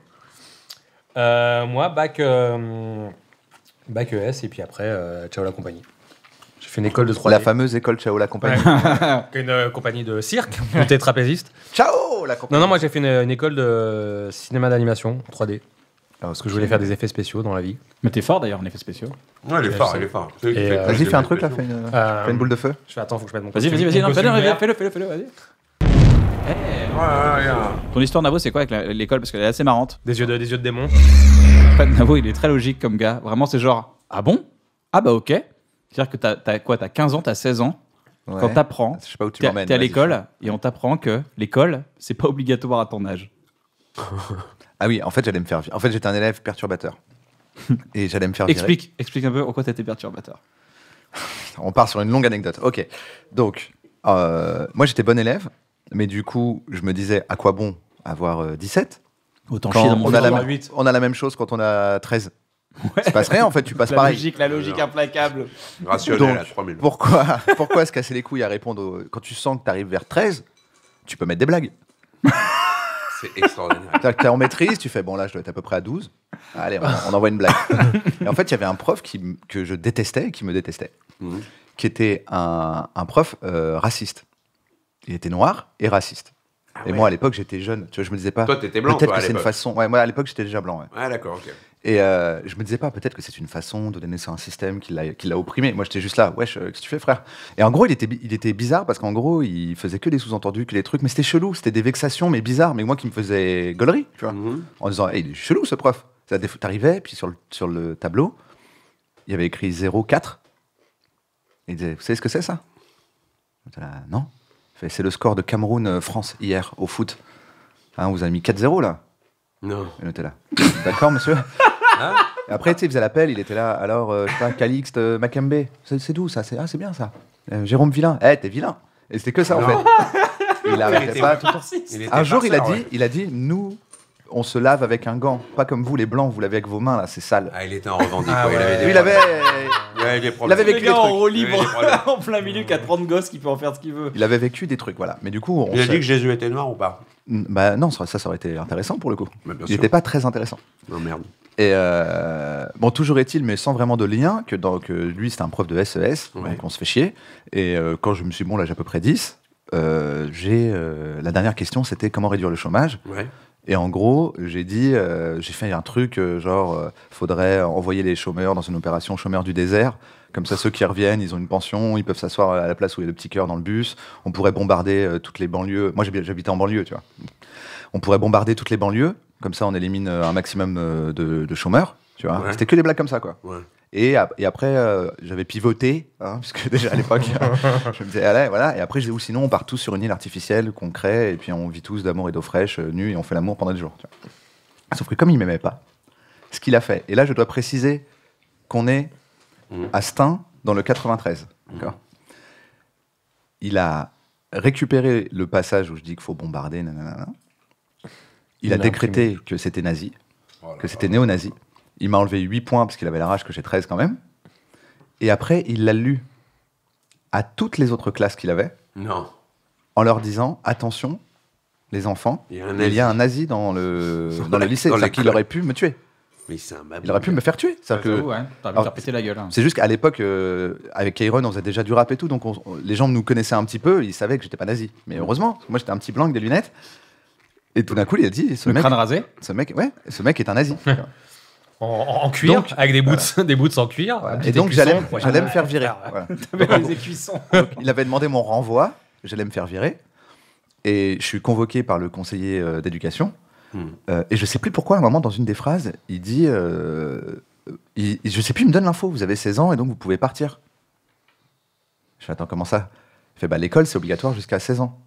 Euh, moi, bac, euh, bac E S et puis après, euh, ciao la compagnie. J'ai fait une école de trois D. La fameuse école Ciao la compagnie. Une euh, compagnie de cirque, j'étais trapéziste. Ciao la compagnie. Non, non, moi j'ai fait une, une école de cinéma d'animation en trois D. Ah, Parce que je voulais faire des effets spéciaux dans la vie. Mais t'es fort d'ailleurs en effets spéciaux. Ouais, il est fort, il est fort. C'est lui qui Et, fait euh, plus Vas-y, de fais un truc là, spéciaux. fais une, Euh, fais une boule de feu. Je fais attends, faut que je mette mon Vas-y, costume. vas-y, vas-y, Mon non, fais-le, costume vert. fais-le, fais-le, fais-le, vas-y. Ouais, ouais, ouais. Ton histoire Navo, c'est quoi avec la- l'école parce qu'elle est assez marrante. Des yeux de, des yeux de démon. En fait, Navo, il est très logique comme gars. Vraiment, c'est genre ah bon, ah bah ok. C'est-à-dire que t'as, t'as quoi, t'as quinze ans, t'as seize ans. Ouais. Quand t'apprends, Je sais pas où tu t'es, m'emmènes. t'es à vas-y. l'école et on t'apprend que l'école, c'est pas obligatoire à ton âge. Ah oui, en fait, j'allais me faire. vi- En fait, j'étais un élève perturbateur. Et j'allais me faire virer. Explique, explique un peu pourquoi t'étais perturbateur. On part sur une longue anecdote. Ok. Donc, euh, moi, j'étais bon élève, mais du coup, je me disais à quoi bon avoir euh, dix-sept Autant quand chier dans mon on, a la film. même, huit. on a la même chose quand on a treize. Il se passe rien, en fait, tu passes La pareil. logique, la logique implacable. Rationnel Donc, à trois mille. Pourquoi, pourquoi se casser les couilles à répondre au- Quand tu sens que tu arrives vers treize, tu peux mettre des blagues. C'est extraordinaire. C'est-à-dire que t'es en maîtrise, tu fais bon là je dois être à peu près à douze. Allez, on, on envoie une blague. Et en fait, il y avait un prof qui, m- que je détestais, qui me détestait, Mhm. qui était un, un prof euh, raciste. Il était noir et raciste. Et ouais. moi à l'époque j'étais jeune, tu vois, je me disais pas. Toi, t'étais blanc, Peut-être toi, à que c'est une l'époque. façon. Ouais, moi à l'époque j'étais déjà blanc. Ouais. Ah, d'accord, ok. Et euh, je me disais pas, peut-être que c'est une façon de donner ça à un système qui l'a, qui l'a opprimé. Moi, j'étais juste là, wesh, euh, qu'est-ce que tu fais, frère? Et en gros, il était, bi- il était bizarre parce qu'en gros, il faisait que des sous-entendus, que des trucs, mais c'était chelou, c'était des vexations, mais bizarres, mais moi qui me faisais gaulerie, tu vois, Mhm. en disant, hey, il est chelou ce prof. Ça, des fois, t'arrivais, puis sur le, sur le tableau, il y avait écrit zéro quatre. Il disait, vous savez ce que c'est ça? J'étais là, non. Il fait, c'est le score de Cameroun-France hier au foot. Hein, vous avez mis quatre zéro là. Non. Il était là. D'accord, monsieur. Hein Et après, tu sais, il faisait l'appel, il était là. Alors, euh, je sais pas, Calixte, euh, Makembe. C'est, c'est d'où ça? C'est, ah, c'est bien ça. Euh, Jérôme Villain. Eh, t'es vilain. Et c'était que ça, en Non. fait. Il arrêtait était pas. vraiment tout le temps. Il était Un jour, il a, farceur, dit, ouais. il a dit nous, on se lave avec un gant. Pas comme vous, les blancs, vous lavez avec vos mains, là, c'est sale. Ah, il était en revendique, Ah quoi. Il ouais. avait des Lui, il avait, Ouais, des il problèmes. avait vécu des en trucs. roue Oui, libre, des problèmes. en plein milieu, qui a trente gosses qui peut en faire ce qu'il veut. Il avait vécu des trucs, voilà. Mais du coup, on Il a sait- dit que Jésus était noir ou pas? Bah non, ça, ça, ça aurait été intéressant pour le coup. Bah, bien Il sûr. n'était pas très intéressant. Non, merde. Et euh, bon, toujours est-il, mais sans vraiment de lien, que, dans, que lui, c'était un prof de S E S, Ouais. donc on se fait chier. Et euh, quand je me suis dit, bon, là, j'ai à peu près dix, euh, j'ai, euh, la dernière question, c'était comment réduire le chômage. Ouais. Et en gros, j'ai dit, euh, j'ai fait un truc, euh, genre, euh, faudrait envoyer les chômeurs dans une opération chômeurs du désert. Comme ça, ceux qui reviennent, ils ont une pension, ils peuvent s'asseoir à la place où il y a le petit cœur dans le bus. On pourrait bombarder euh, toutes les banlieues. Moi, j'habi- j'habitais en banlieue, tu vois. On pourrait bombarder toutes les banlieues. Comme ça, on élimine euh, un maximum euh, de, de chômeurs, tu vois. Ouais. C'était que des blagues comme ça, quoi. Ouais. Et, ap- et après, euh, j'avais pivoté, hein, puisque déjà à l'époque, je me disais, allez, voilà. Et après, je disais, ou sinon, on part tous sur une île artificielle qu'on crée, et puis on vit tous d'amour et d'eau fraîche, euh, nus, et on fait l'amour pendant des jours. Tu vois. Sauf que comme il m'aimait pas, ce qu'il a fait, et là, je dois préciser qu'on est Mmh. à Stein, dans le quatre-vingt-treize. D'accord. Il a récupéré le passage où je dis qu'il faut bombarder, nanana. Il, Il a l'a décrété imprimé. que c'était nazi, Oh là que c'était néo-nazi. Il m'a enlevé huit points parce qu'il avait la rage que j'ai treize quand même. Et après, il l'a lu à toutes les autres classes qu'il avait, Non. en leur disant attention, les enfants, Il y a un il y a nazi. un nazi dans le, Dans dans le la- lycée. dans C'est-à-dire l'école. qu'il aurait pu me tuer. Mais c'est un babou. Il aurait pu me faire tuer. C'est-à-dire que- J'avoue, ouais. T'aurais pu Alors, me faire péter la gueule. hein. C'est juste qu'à l'époque, euh, avec Kairon, on faisait déjà du rap et tout, donc on- on- les gens nous connaissaient un petit peu, ils savaient que j'étais pas nazi. Mais heureusement, parce que moi j'étais un petit blanc avec des lunettes. Et tout d'un coup, il a dit ce Le mec, crâne rasé. ce mec, ouais, ce mec est un nazi. En, en cuir, Donc, avec des boots, des boots en cuir. Voilà. un Et petit donc écusson, j'allais, ouais. j'allais me faire virer. Ouais. Voilà. Avec les écuissons. Donc, il avait demandé mon renvoi, j'allais me faire virer. Et je suis convoqué par le conseiller euh, d'éducation. Hmm. Euh, et je sais plus pourquoi, à un moment, dans une des phrases, il dit euh, il, il- je sais plus, il me donne l'info, vous avez seize ans et donc vous pouvez partir. Je fais attends, comment ça? Il fait bah, l'école, c'est obligatoire jusqu'à seize ans.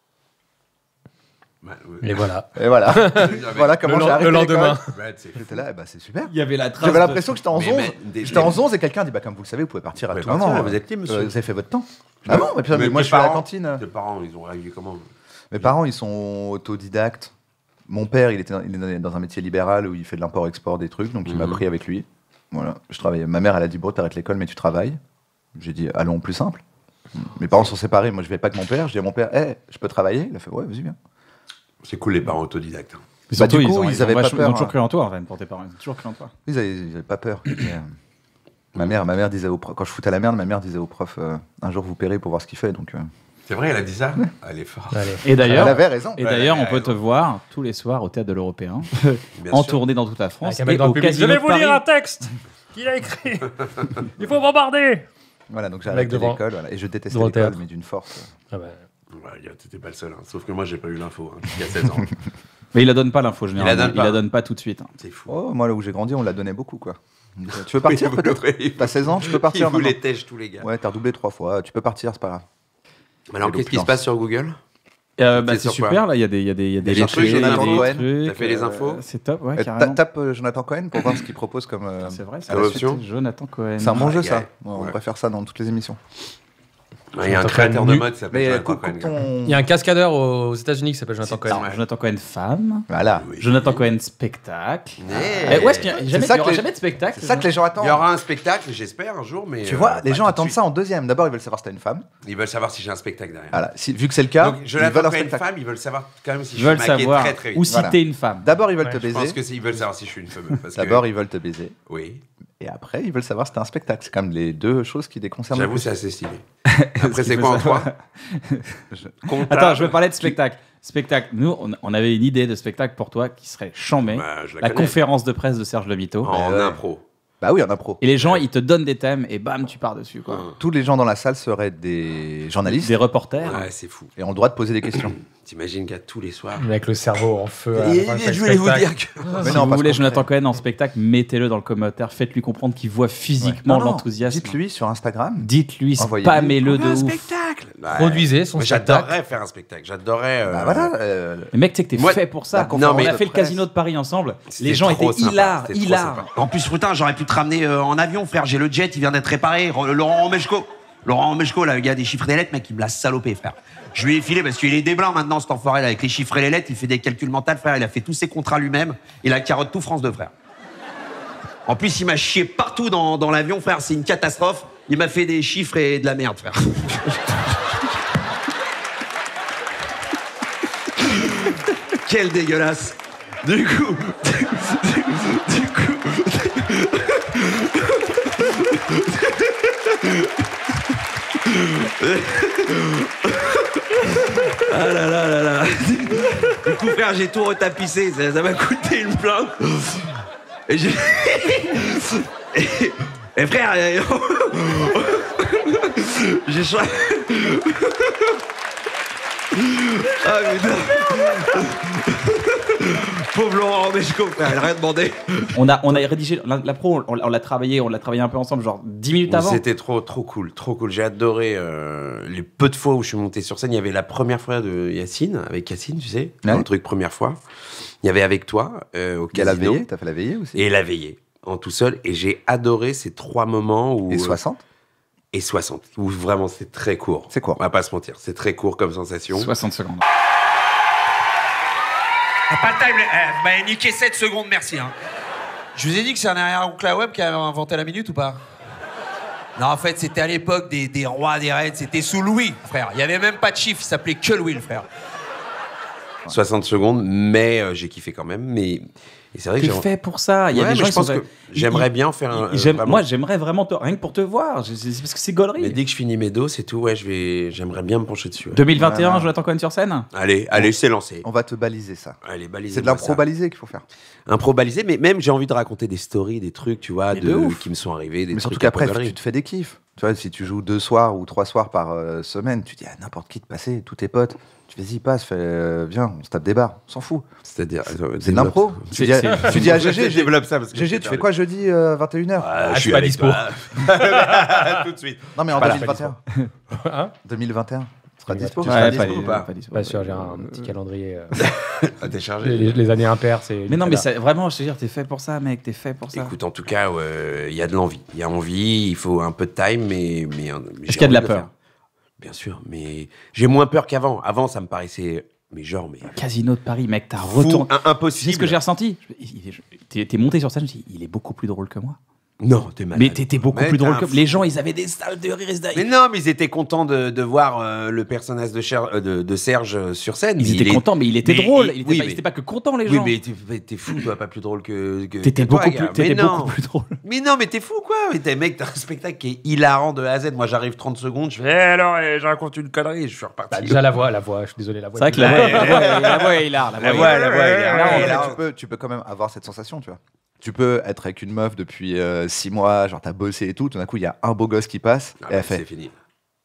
Ouais, ouais. Et voilà. Et voilà. voilà comment Le j'ai len- arrêté le lendemain. l'école. Ouais, c'est- J'étais là, eh bah, c'est super. Il y avait la trace. J'avais de- l'impression que j'étais en Mais- onze. mais des- J'étais en onze et quelqu'un dit bah, comme vous le savez, vous pouvez partir à Vous tout pouvez moment. partir, vous êtes libre, monsieur. Euh, vous avez fait votre temps. Ah bon? Mais, putain, mais Mais moi, tes je suis à la parents- cantine. Tes parents, ils ont réagi comment? Mes parents, ils sont autodidactes. Mon père, il était il est dans un métier libéral où il fait de l'import-export des trucs, donc il m'a Mhm. pris avec lui. Voilà, je travaillais. Ma mère, elle a dit bon, t'arrêtes l'école, mais tu travailles. J'ai dit allons plus simple. Mes parents sont séparés. Moi, je vais pas avec mon père. Je dis à mon père, hé, je peux travailler. Il a fait ouais, vas-y bien. C'est cool, les parents autodidactes. hein. Mais Bah, surtout, du ils, coup, ont, ils ils, ont avaient pas vachement- peur, ils ont toujours hein. cru en toi, en fait, pour tes parents. Ils ont toujours cru en toi. Ils avaient, ils avaient pas peur. Et, euh, ma mère, ma mère disait au prof, quand je foutais la merde, ma mère disait au prof, euh, un jour vous paierez pour voir ce qu'il fait. Donc, euh, C'est vrai, elle a dit ça? Elle est forte. Allez. Et elle d'ailleurs, avait raison. et Ouais, d'ailleurs, elle on a peut te raison. voir tous les soirs au théâtre de l'Européen, Bien en sûr. tournée dans toute la France, Avec un mec et dans le au public. Casino Je vais de vous Paris. lire un texte qu'il a écrit. Il faut bombarder. Voilà, donc j'ai Mec arrêté devant- l'école, voilà, et je détestais devant le l'école, théâtre. mais d'une force. Ah bah, Ouais, y a- t'étais pas le seul. hein. Sauf que moi, j'ai pas eu l'info. Hein, il y a seize ans. Mais il la donne pas l'info, généralement. donne Il pas. la donne pas tout de suite. hein. C'est fou. Oh, moi là où j'ai grandi, on la donnait beaucoup quoi. On disait, tu veux partir Oui, peut-être oui, oui. T'as seize ans, tu peux partir Ils vous maintenant. les tèchent, tous les gars. Ouais, t'as redoublé trois fois, tu peux partir, c'est pas grave. Alors, Et qu'est-ce qui se l'opulence. passe sur Google? Euh, bah, C'est c'est sur quoi? super, là, il y a des, il y a des, il y a des des trucs, archives, Jonathan des Cohen. trucs, T'as fait les euh, infos? C'est top, ouais, Euh, ta- carrément. tape euh, Jonathan Cohen pour voir ce qu'il propose comme. euh, C'est vrai, c'est à la la suite. option. Jonathan Cohen. C'est un bon Ah, jeu gars. ça. Ouais, On Ouais. devrait faire ça dans toutes les émissions. Il y a un Jonathan créateur Cohen de nu. mode qui s'appelle Mais euh, Jonathan coupe Cohen. gars. ton. il y a un cascadeur aux États-Unis qui s'appelle Jonathan Cohen. Non, Jonathan Cohen femme. Voilà. Oui. Jonathan Cohen spectacle. Ouais. Eh, ouais, est-ce qu'il y a jamais, ça il y que aura les- jamais de spectacle. C'est ça que les gens attendent. Il y aura un spectacle, j'espère, un jour, mais. Tu euh, vois, les pas gens tout de attendent suite. ça en deuxième. D'abord, ils veulent savoir si t'as une femme. Ils veulent savoir si j'ai un spectacle derrière. Voilà. Si- vu que c'est le cas, Donc, ils Jonathan veulent un Cohen spectacle. femme, ils veulent savoir quand même si Ils je veulent suis maqué savoir très très vite. ou si Voilà. t'es une femme. D'abord, ils veulent Ouais, te je Je pense baiser. que c'est- ils veulent savoir si je suis une femme. parce que- D'abord, ils veulent te baiser. Oui. Et après, ils veulent savoir si t'as un spectacle. C'est quand même les deux choses qui les concernent. le J'avoue, plus. c'est assez stylé. Après, c'est qu'il quoi faut en trois? Attends, je veux parler de spectacle. Spectacle. Nous, on, on avait une idée de spectacle pour toi qui serait chambé. Bah, je la La connais. conférence de presse de Serge Le Mito. En Ouais. impro. Bah oui, en impro. Et les gens, ils te donnent des thèmes et bam, tu pars dessus. Quoi. Tous les gens dans la salle seraient des journalistes Des reporters. Ouais, c'est fou. et ont le droit de poser des questions. T'imagines qu'à tous les soirs. Avec le cerveau en feu. à la Et fin de je chaque voulais vous spectacle. dire que. Mais si non, vous parce voulez qu'on Jonathan ferait- Cohen en spectacle, mettez-le dans le commentaire. Faites-lui comprendre qu'il voit physiquement Non, non, l'enthousiasme. Dites-lui sur Instagram. Dites-lui, Envoyez-lui. spammez-le de un ouf. spectacle. Ouais. Produisez son Moi, spectacle. J'adorerais faire un spectacle. J'adorerais. euh, Bah voilà. euh, Mais mec, tu sais que t'es Moi- fait pour ça. la conférence on a de fait le presse. casino de Paris ensemble. C'était Les gens trop étaient sympa, hilars, c'était trop hilars. sympa. En plus, putain, j'aurais pu te ramener euh, en avion, frère. J'ai le jet, il vient d'être réparé. Ro- Laurent Omeshko. Laurent Omeshko, là, le gars des chiffres et des lettres, mec, il me l'a salopé, frère. Je lui ai filé parce qu'il est des blancs maintenant, cet enfoiré là, avec les chiffres et les lettres. Il fait des calculs mentaux, frère. Il a fait tous ses contrats lui-même. Il a carotte tout France deux, frère. En plus, il m'a chié partout dans, dans l'avion, frère. C'est une catastrophe. Il m'a fait des chiffres et de la merde, frère. Quel dégueulasse. Du coup, du, du coup, Ah là là là là. Du coup, frère, j'ai tout retapissé. Ça, ça m'a coûté une plainte. Et j'ai... Et, et frère... j'ai choisi... Ah putain. Pauvre Laurent Meshko, frère, elle a rien demandé. On a, on a rédigé la, la pro, on, on l'a travaillé, on l'a travaillé un peu ensemble, genre dix minutes avant. C'était trop, trop cool, trop cool. J'ai adoré euh, les peu de fois où je suis monté sur scène. Il y avait la première fois de Yacine, avec Yacine, tu sais, Ouais. un truc première fois. Il y avait avec toi euh, au Il y a la casino. veillée, t'as fait la veillée aussi. Et la veillée, en tout seul. Et j'ai adoré ces trois moments où... Et soixante Et soixante, où vraiment c'est très court. C'est court. On va pas se mentir, c'est très court comme sensation. soixante secondes. Ah, pas le time, eh, vous m'avez niqué sept secondes, merci. Hein. Je vous ai dit que c'est un arrière-oncle à web qui a inventé la minute ou pas? Non, en fait, c'était à l'époque des, des rois, des reines, c'était sous Louis, frère. Il y avait même pas de chiffre, il s'appelait que Louis, le frère. soixante secondes, mais euh, j'ai kiffé quand même. Mais et c'est vrai que T'es j'ai... fait pour ça. Il y a Ouais, des mais gens je qui pense sont... que j'aimerais bien faire un. Ils- j'aime- vraiment. Moi, j'aimerais vraiment te... rien que pour te voir. Je- C'est parce que c'est gaulerie. Mais dès que je finis mes dos, c'est tout. Ouais, je vais. J'aimerais bien me pencher dessus. Ouais. deux mille vingt et un, Voilà. Jonathan Cohen sur scène. Allez, allez, c'est lancé. On va te baliser ça. Allez, balisez. C'est de l'impro balisé qu'il faut faire. Impro balisé, mais même j'ai envie de raconter des stories, des trucs, tu vois, Mais de, de ouf. qui me sont arrivés, des Mais trucs surtout qu'après, un peu galeries. tu te fais des kiffs. Tu vois, si tu joues deux soirs ou trois soirs par euh, semaine, tu dis à n'importe qui de passer, tous tes potes. Tu fais, y passe, fais, euh, viens, on se tape des barres, on s'en fout. C'est-à-dire, attends, C'est de développe l'impro. ça. Tu dis, à- tu dis à Gégé, Je développe ça parce que Gégé, j'ai tu fais perdu. quoi jeudi euh, vingt et une heures Ah, je je suis suis pas avec dispo. toi. Tout de suite. Non, mais en Pas là, deux mille vingt et un. Hein deux mille vingt et un. Tu seras dispo Tu tu Ouais, seras pas, dispo dis- ou pas pas dispo. Pas sûr, j'ai un petit calendrier. euh, Ah, t'es chargé. les, les années impaires, c'est. Mais non, mais ça- vraiment, je te dire, t'es fait pour ça, mec. T'es fait pour ça. Écoute, en tout cas, il y a de l'envie. Il y a envie, il faut un peu de time, mais. mais mais Est-ce qu'il y a de la le peur? faire. Bien sûr, mais j'ai moins peur qu'avant. Avant, ça me paraissait. Mais genre, mais. Casino de Paris, mec, t'as Fou, retourné. un- Tu sais impossible. ce que j'ai ressenti? Il est- T'es t'es monté sur scène, je me suis dit, il est beaucoup plus drôle que moi. Non, t'es malade. Mais t'étais beaucoup Mais plus t'es drôle un que fou. les gens. Ils avaient des salles de rire. ils- Mais non, mais ils étaient contents de, de voir euh, le personnage de, Cher- euh, de, de Serge euh, sur scène. Ils Il étaient est- contents, mais il était mais drôle. il- Il était oui, pas, mais- ils étaient pas que contents, les Oui, gens. mais t'es, t'es fou, toi, pas plus drôle que. que T'étais que toi, beaucoup, gars. plus, t'étais Mais non. beaucoup plus drôle. Mais non, mais t'es fou, quoi. Mais t'es mec, t'as un spectacle qui est hilarant de A à Z. Moi, j'arrive trente secondes, je fais, eh, alors, eh, je raconte une connerie, je suis reparti. Bah, déjà la voix, la voix, je suis désolé, la voix. C'est vrai que la voix, la voix, la voix est hilar. La voix, la voix, elle est Là, en hilarante. fait, tu, peux, tu peux quand même avoir cette sensation, tu vois. Tu peux être avec une meuf depuis euh, six mois, genre t'as bossé et tout, tout d'un coup il y a un beau gosse qui passe, Ah, et bah, elle fait. c'est fini.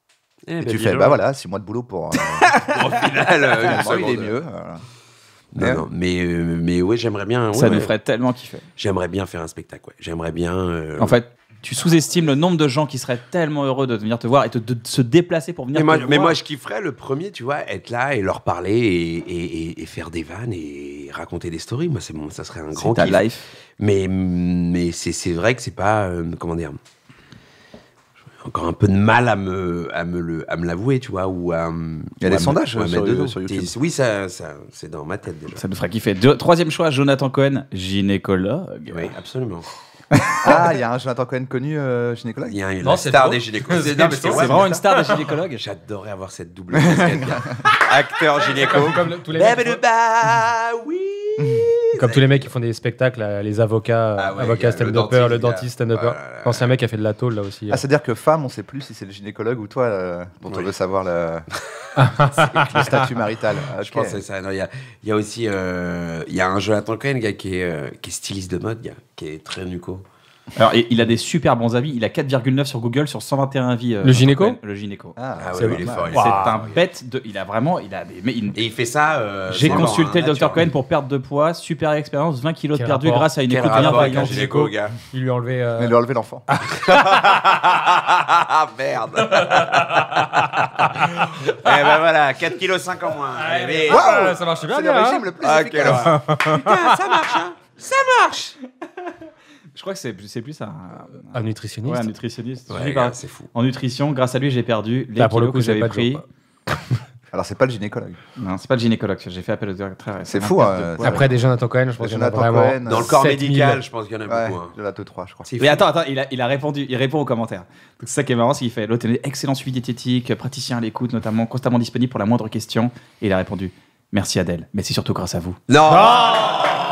Et tu fais, bah voilà, six mois de boulot pour. euh, Au final, euh, une finalement, il est seconde. mieux. voilà. Non, Ouais. non, mais, euh, mais ouais, j'aimerais bien. Ça ouais, nous ouais. ferait tellement kiffer. J'aimerais bien faire un spectacle, ouais. J'aimerais bien. euh, En fait, tu sous-estimes le nombre de gens qui seraient tellement heureux de venir te voir et te- de, de se déplacer pour venir Mais moi, te mais voir. moi, je kifferais le premier, tu vois, être là et leur parler et, et, et- et faire des vannes et raconter des stories. Moi, c'est bon, ça serait un grand C'est ta kiff. life. Mais, mais c'est, c'est vrai que c'est pas. euh, comment dire. J'ai encore un peu de mal à me, à me, le, à me l'avouer, tu vois. Ou à, Il y a ou des à me- sondages ou à sur- mettre dedans. sur YouTube. Et- Oui, ça, ça, c'est dans ma tête déjà. Ça nous ferait kiffer. Deux- troisième choix, Jonathan Cohen, gynécologue. Oui, absolument. Ah, il y a un Jonathan Cohen connu, euh, gynécologue. Il y a un, Non, la c'est star faux. des gynécologues. C'est Non, mais faux. c'est C'est vrai, vraiment mais une star des gynécologues. j'adorerais avoir cette double casquette, gars. Acteur gynéco. Comme, comme le- tous les mecs, Bébé de bah, oui. comme tous les mecs qui font des spectacles, là, les avocats, Ah ouais, avocats gars, le stand-upper, dentiste, le gars. dentiste stand-upper. Ouais, ouais, ouais. L'ancien mec a fait de la tôle là aussi. Ah, c'est-à-dire que femme, on sait plus si c'est le gynécologue ou toi euh, dont on Oui. veut savoir le, le statut marital. Je pense que c'est ça. Non, Il y, a, il y a aussi euh, il y a un Jonathan Cohen, gars, qui est, euh, qui est styliste de mode, gars, qui est très nuco. Alors, et- il a des super bons avis. Il a quatre virgule neuf sur Google sur cent vingt et un avis. euh, Le gynéco Jonathan Cohen. Le gynéco. Ah, Ah c'est ouais, vrai. il est fort. il est C'est fort. un bête de. Il a vraiment. Il a des. mais il- Et il fait ça. euh, J'ai sans consulté hein, le docteur nature. Cohen pour perte de poids, super expérience, vingt kilos de Quel perdu rapport grâce à une Quel écoute rapport avec un bienveillante. gynéco, gars. Il lui a enlevé. euh, mais lui enlever l'enfant. Ah merde. Eh ben voilà, quatre virgule cinq kilos en moins. Allez, Ah, ça marche super C'est bien. le hein. régime le plus Ah, efficace. quelle horreur. Putain, ça marche, hein. Ça marche. Je crois que c'est c'est plus un, Un nutritionniste. ouais, un nutritionniste. Ouais, Suivi gars, par- c'est fou. En nutrition, grâce à lui, j'ai perdu les Là, pour le kilos coup, que c'est j'avais pas de pris. joke. Alors, c'est pas le gynécologue. Non, c'est pas le gynécologue. J'ai fait appel au docteur très C'est récemment. fou, Perte de hein, poids. c'est Après, des Jonathan Cohen, je pense qu'il y en a Jonathan vraiment. Cohen, Dans le corps sept mille. médical, je pense qu'il y en a Ouais, beaucoup. hein. de la T trois, je crois. C'est Mais fou. attends, attends, il a, il a répondu, il répond aux commentaires. Donc c'est ça qui est marrant, c'est qu'il fait l'autre excellent suivi diététique, praticien à l'écoute, notamment constamment disponible pour la moindre question. Et il a répondu merci Adèle, mais c'est surtout grâce à vous. Non.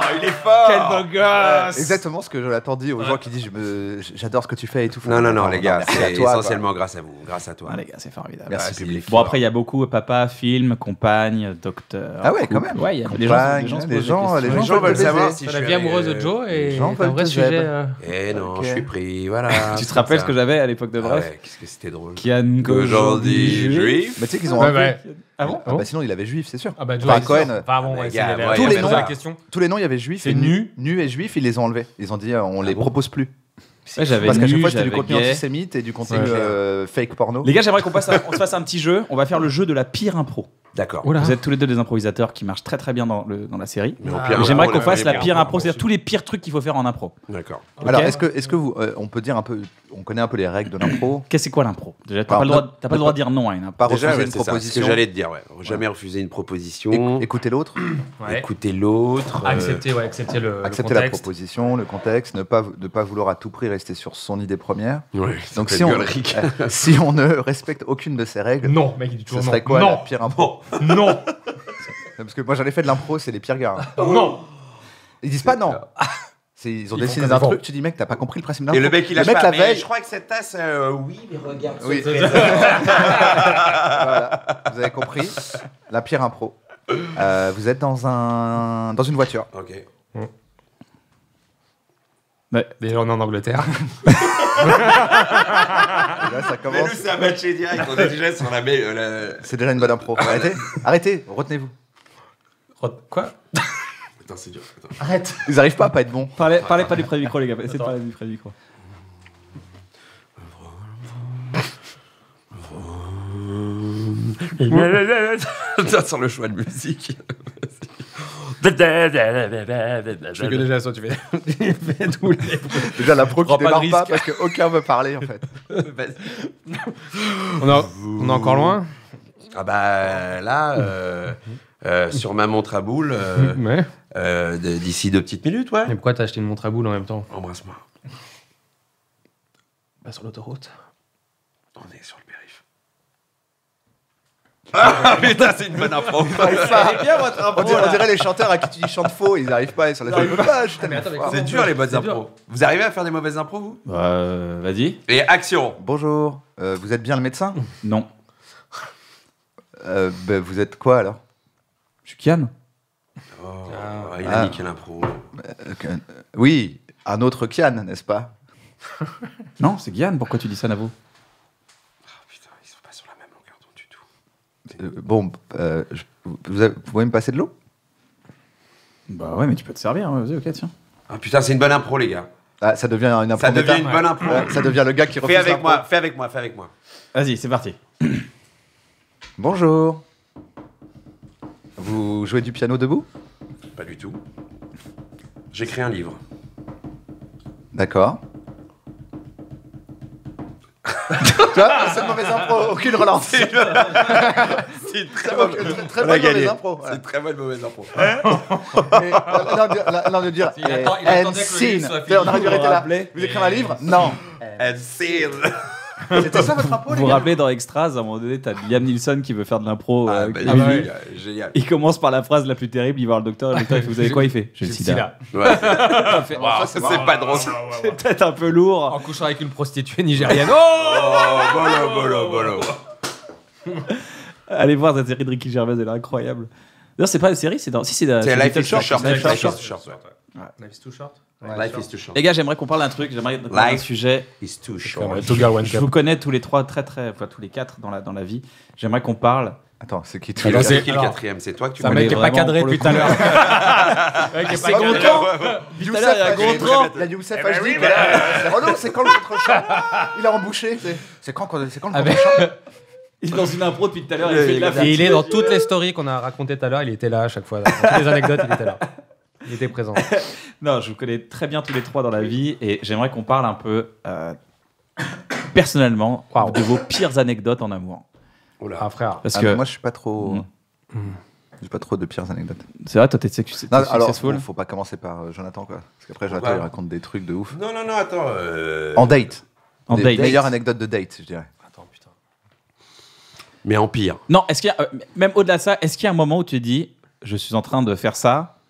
il est fort. Quel beau gosse. Exactement ce que Jonathan dit aux gens qui disent je me- j'adore ce que tu fais et tout. Non, non, non, les gars, merci c'est à toi, essentiellement grâce à vous, grâce à toi. Ah, les gars, c'est formidable. Merci, Ouais, c'est public. fort. Bon, après, il y a beaucoup papa, film, compagne, docteur. Ah ouais, quand couple. même. Ouais, il y a les gens, Compagne, les gens se les posent des gens- questions. les Les gens gens veulent veulent te savoir baiser. si La je vie suis amoureuse de allé- Joe les et gens un veulent vrai te sujet. zèbre. euh, Eh non, Ok. je suis pris, voilà. Tu c'est te rappelles ce comme que ça. j'avais à l'époque de Ah Bref ouais, qu'est-ce que c'était drôle. Kian Qu'aujourd'hui, juif. Mais tu sais qu'ils ont Ouais, enlevé. ouais. Ah bon Ah bah sinon il avait juif, c'est sûr. Ah bah, Joe, Enfin, c'est Cohen, sûr. euh, Enfin, bon, les ouais, gars, c'est les- ouais, tous il y les avait noms- la question. Tous les noms, il y avait juif C'est et nu. nu et juif, ils les ont enlevés. Ils ont dit euh, on les bon propose plus. Ouais, j'avais Parce qu'à chaque nu, fois c'était du j'avais contenu gay. antisémite et du contenu Ouais. euh, fake porno. Les gars, j'aimerais qu'on passe à- on se fasse un petit jeu. On va faire le jeu de la pire impro. D'accord. Oula. Vous êtes tous les deux des improvisateurs qui marchent très très bien dans, le, dans la série. Mais en Ah, pire Mais j'aimerais impro, qu'on là, fasse les la pires pire impro, impro, c'est-à-dire tous les pires trucs qu'il faut faire en impro. D'accord. Alors Ok. est-ce que est-ce que vous euh, on peut dire un peu on connaît un peu les règles de l'impro. Qu'est-ce que c'est quoi l'impro Déjà, t'as Alors, pas le droit, ne- t'as pas le droit de dire non à une impro. Pas Déjà, refuser ouais, une c'est ça, ce proposition. que j'allais te dire, ouais. Jamais refuser une proposition. Éc- Écouter l'autre, Ouais. Écouter l'autre. euh, Accepter, ouais, accepter le, le accepter la contexte. proposition, le contexte, ne pas ne pas vouloir à tout prix rester sur son idée première. Ouais, Donc ça si on, fait gueulerie. euh, si on ne respecte aucune de ces règles, Non, mec, il dit ce toujours serait non. quoi la Non, pire impro? non, Parce que moi j'en ai fait de l'impro, c'est les pires gars. hein. non. Ils disent pas non. C'est- Ils ont Ils dessiné font un comme truc, tu dis mec t'as pas compris le principe de Et l'impro. le mec, il lâche mec pas. la Mais veille, je crois que cette tasse, euh, oui, mais regarde. Oui. ce trait. voilà, vous avez compris, la pire impro. Euh, vous êtes dans un dans une voiture. Ok. Déjà, on est en Angleterre. Et là ça Mais commence. nous, c'est un match direct. On est déjà sur la. me- euh, la- C'est déjà une bonne impro. Arrêtez, arrêtez, retenez-vous. Quoi? Putain, c'est dur. Attends. Arrête. Ils arrivent pas à pas être bons. Parlez, parlez pas du près du micro, les gars. Essayez de Attends. parler du près du micro. Putain, sur le choix de musique. Je que déjà ça, tu fais, tu fais tous les. Déjà l'impro qui Prends pas de démarre pas risque. parce qu'aucun veut parler en fait. On, a- on est encore loin? Ah bah là, euh, euh, sur ma montre à boules, euh, Ouais. euh, d- d'ici deux petites minutes, ouais. Mais pourquoi t'as acheté une montre à boules en même temps? Embrasse-moi. Bah, sur l'autoroute. On est sur le périph'. Ah putain, c'est une bonne impro. C'est bien votre impro. On dirait, on dirait les chanteurs à qui tu dis chante faux, ils arrivent pas sur la scène. Ils peuvent pas, je Mais attends, mais t'aime. C'est dur les bonnes C'est dur. impros. Vous arrivez à faire des mauvaises impros, vous? Bah, euh, vas-y. Et action. Bonjour, euh, vous êtes bien le médecin? Non. Euh, bah, vous êtes quoi alors? Je suis Kian. Oh, Ah. il a Ah. niqué l'impro. Euh, que- euh, Oui, un autre Kian, n'est-ce pas? Non, c'est Kian. Pourquoi tu dis ça, Navo? Ah putain, ils sont pas sur la même longueur d'onde du tout. Euh, Bon, euh, je- vous, avez- vous pouvez me passer de l'eau? Bah ouais, mais tu peux te servir. hein. Vas-y, ok, tiens. Ah putain, c'est une bonne impro, les gars. Ah, ça devient une impro Ça devient méta. une bonne impro. Ouais, ça devient le gars qui refuse Fais avec l'impro. moi, fais avec moi, fais avec moi. Vas-y, c'est parti. Bonjour. Vous jouez du piano debout? Pas du tout. J'écris un livre. D'accord. Tu vois, c'est une mauvaise impro, aucune relance. C'est une très C'est bonne, ok, très- très on a bonne gagné. mauvaise impro, voilà. C'est une très bonne mauvaise impro. Mais, euh, non, de- non, de dire. Il attend- il euh, attendait and que le scene. livre soit Tu sais, On aurait dû fini arrêter pour là. rappeler. Vous écrivez un livre? Non. And scene. C'était ça votre impro, Vous les vous gars? rappelez dans Extras, à un moment donné, t'as Liam Neeson qui veut faire de l'impro. Ah, euh, bah, avec il est lui. génial, génial. Il commence par la phrase la plus terrible, il va voir le docteur, et le docteur il fait, vous avez quoi? Il fait, j'ai le sida. Ouais. Il fait, Wow, ça, c'est pas drôle. c'est peut-être un peu lourd. En couchant avec une prostituée nigériane. Oh, bolo, bolo, bolo. Allez voir cette série de Ricky Gervais, elle est incroyable. D'ailleurs, c'est pas une série, c'est dans. Si, c'est dans. C'est c'est Life Little is too short. Life is Life Short. is too short. Life is too short. Life is too short. Les gars, j'aimerais qu'on parle d'un truc, j'aimerais qu'on parle d'un Life. sujet. Is too short. Ouais, Two Girl One Je Cup. vous connais tous les trois très très, enfin tous les quatre dans la, dans la vie. J'aimerais qu'on parle. Attends, c'est qui Et tout le Attends, c'est- qui le alors- quatrième? C'est toi que tu C'est un On connais. mec qui est pas vraiment cadré pour le depuis tout à coup. l'heure. Le mec qui est C'est pas cadré. content. Youssef, Tout à l'heure, il y a là, Gontran. il y a Youssef H D qui est là. C'est relou, c'est quand le contre-champ? Il est embouché. c'est- C'est quand qu'on- c'est quand le Ah, mais- contre-champ? Il est dans une impro depuis tout à l'heure, il fait de la Et il est dans toutes les stories qu'on a racontées tout à l'heure, il était là à chaque fois. Dans toutes les anecdotes, il était là. Il était présent. Non, je vous connais très bien tous les trois dans la vie et j'aimerais qu'on parle un peu euh, personnellement Wow. de vos pires anecdotes en amour. Oula. Ah frère. Parce Ah, que mais moi, je suis pas trop. Mm. J'ai pas trop de pires anecdotes. c'est vrai, toi t'es sex- t'es Non, alors, successful. faut, faut pas commencer par euh, Jonathan, quoi. Parce qu'après, Jonathan, Pourquoi il raconte des trucs de ouf. Non, non, non, attends. euh, En date. En Des date. meilleures anecdotes de date, je dirais. Attends, putain. Mais en pire. Non, est-ce qu'il y a, euh, même au-delà de ça, est-ce qu'il y a un moment où tu dis, je suis en train de faire ça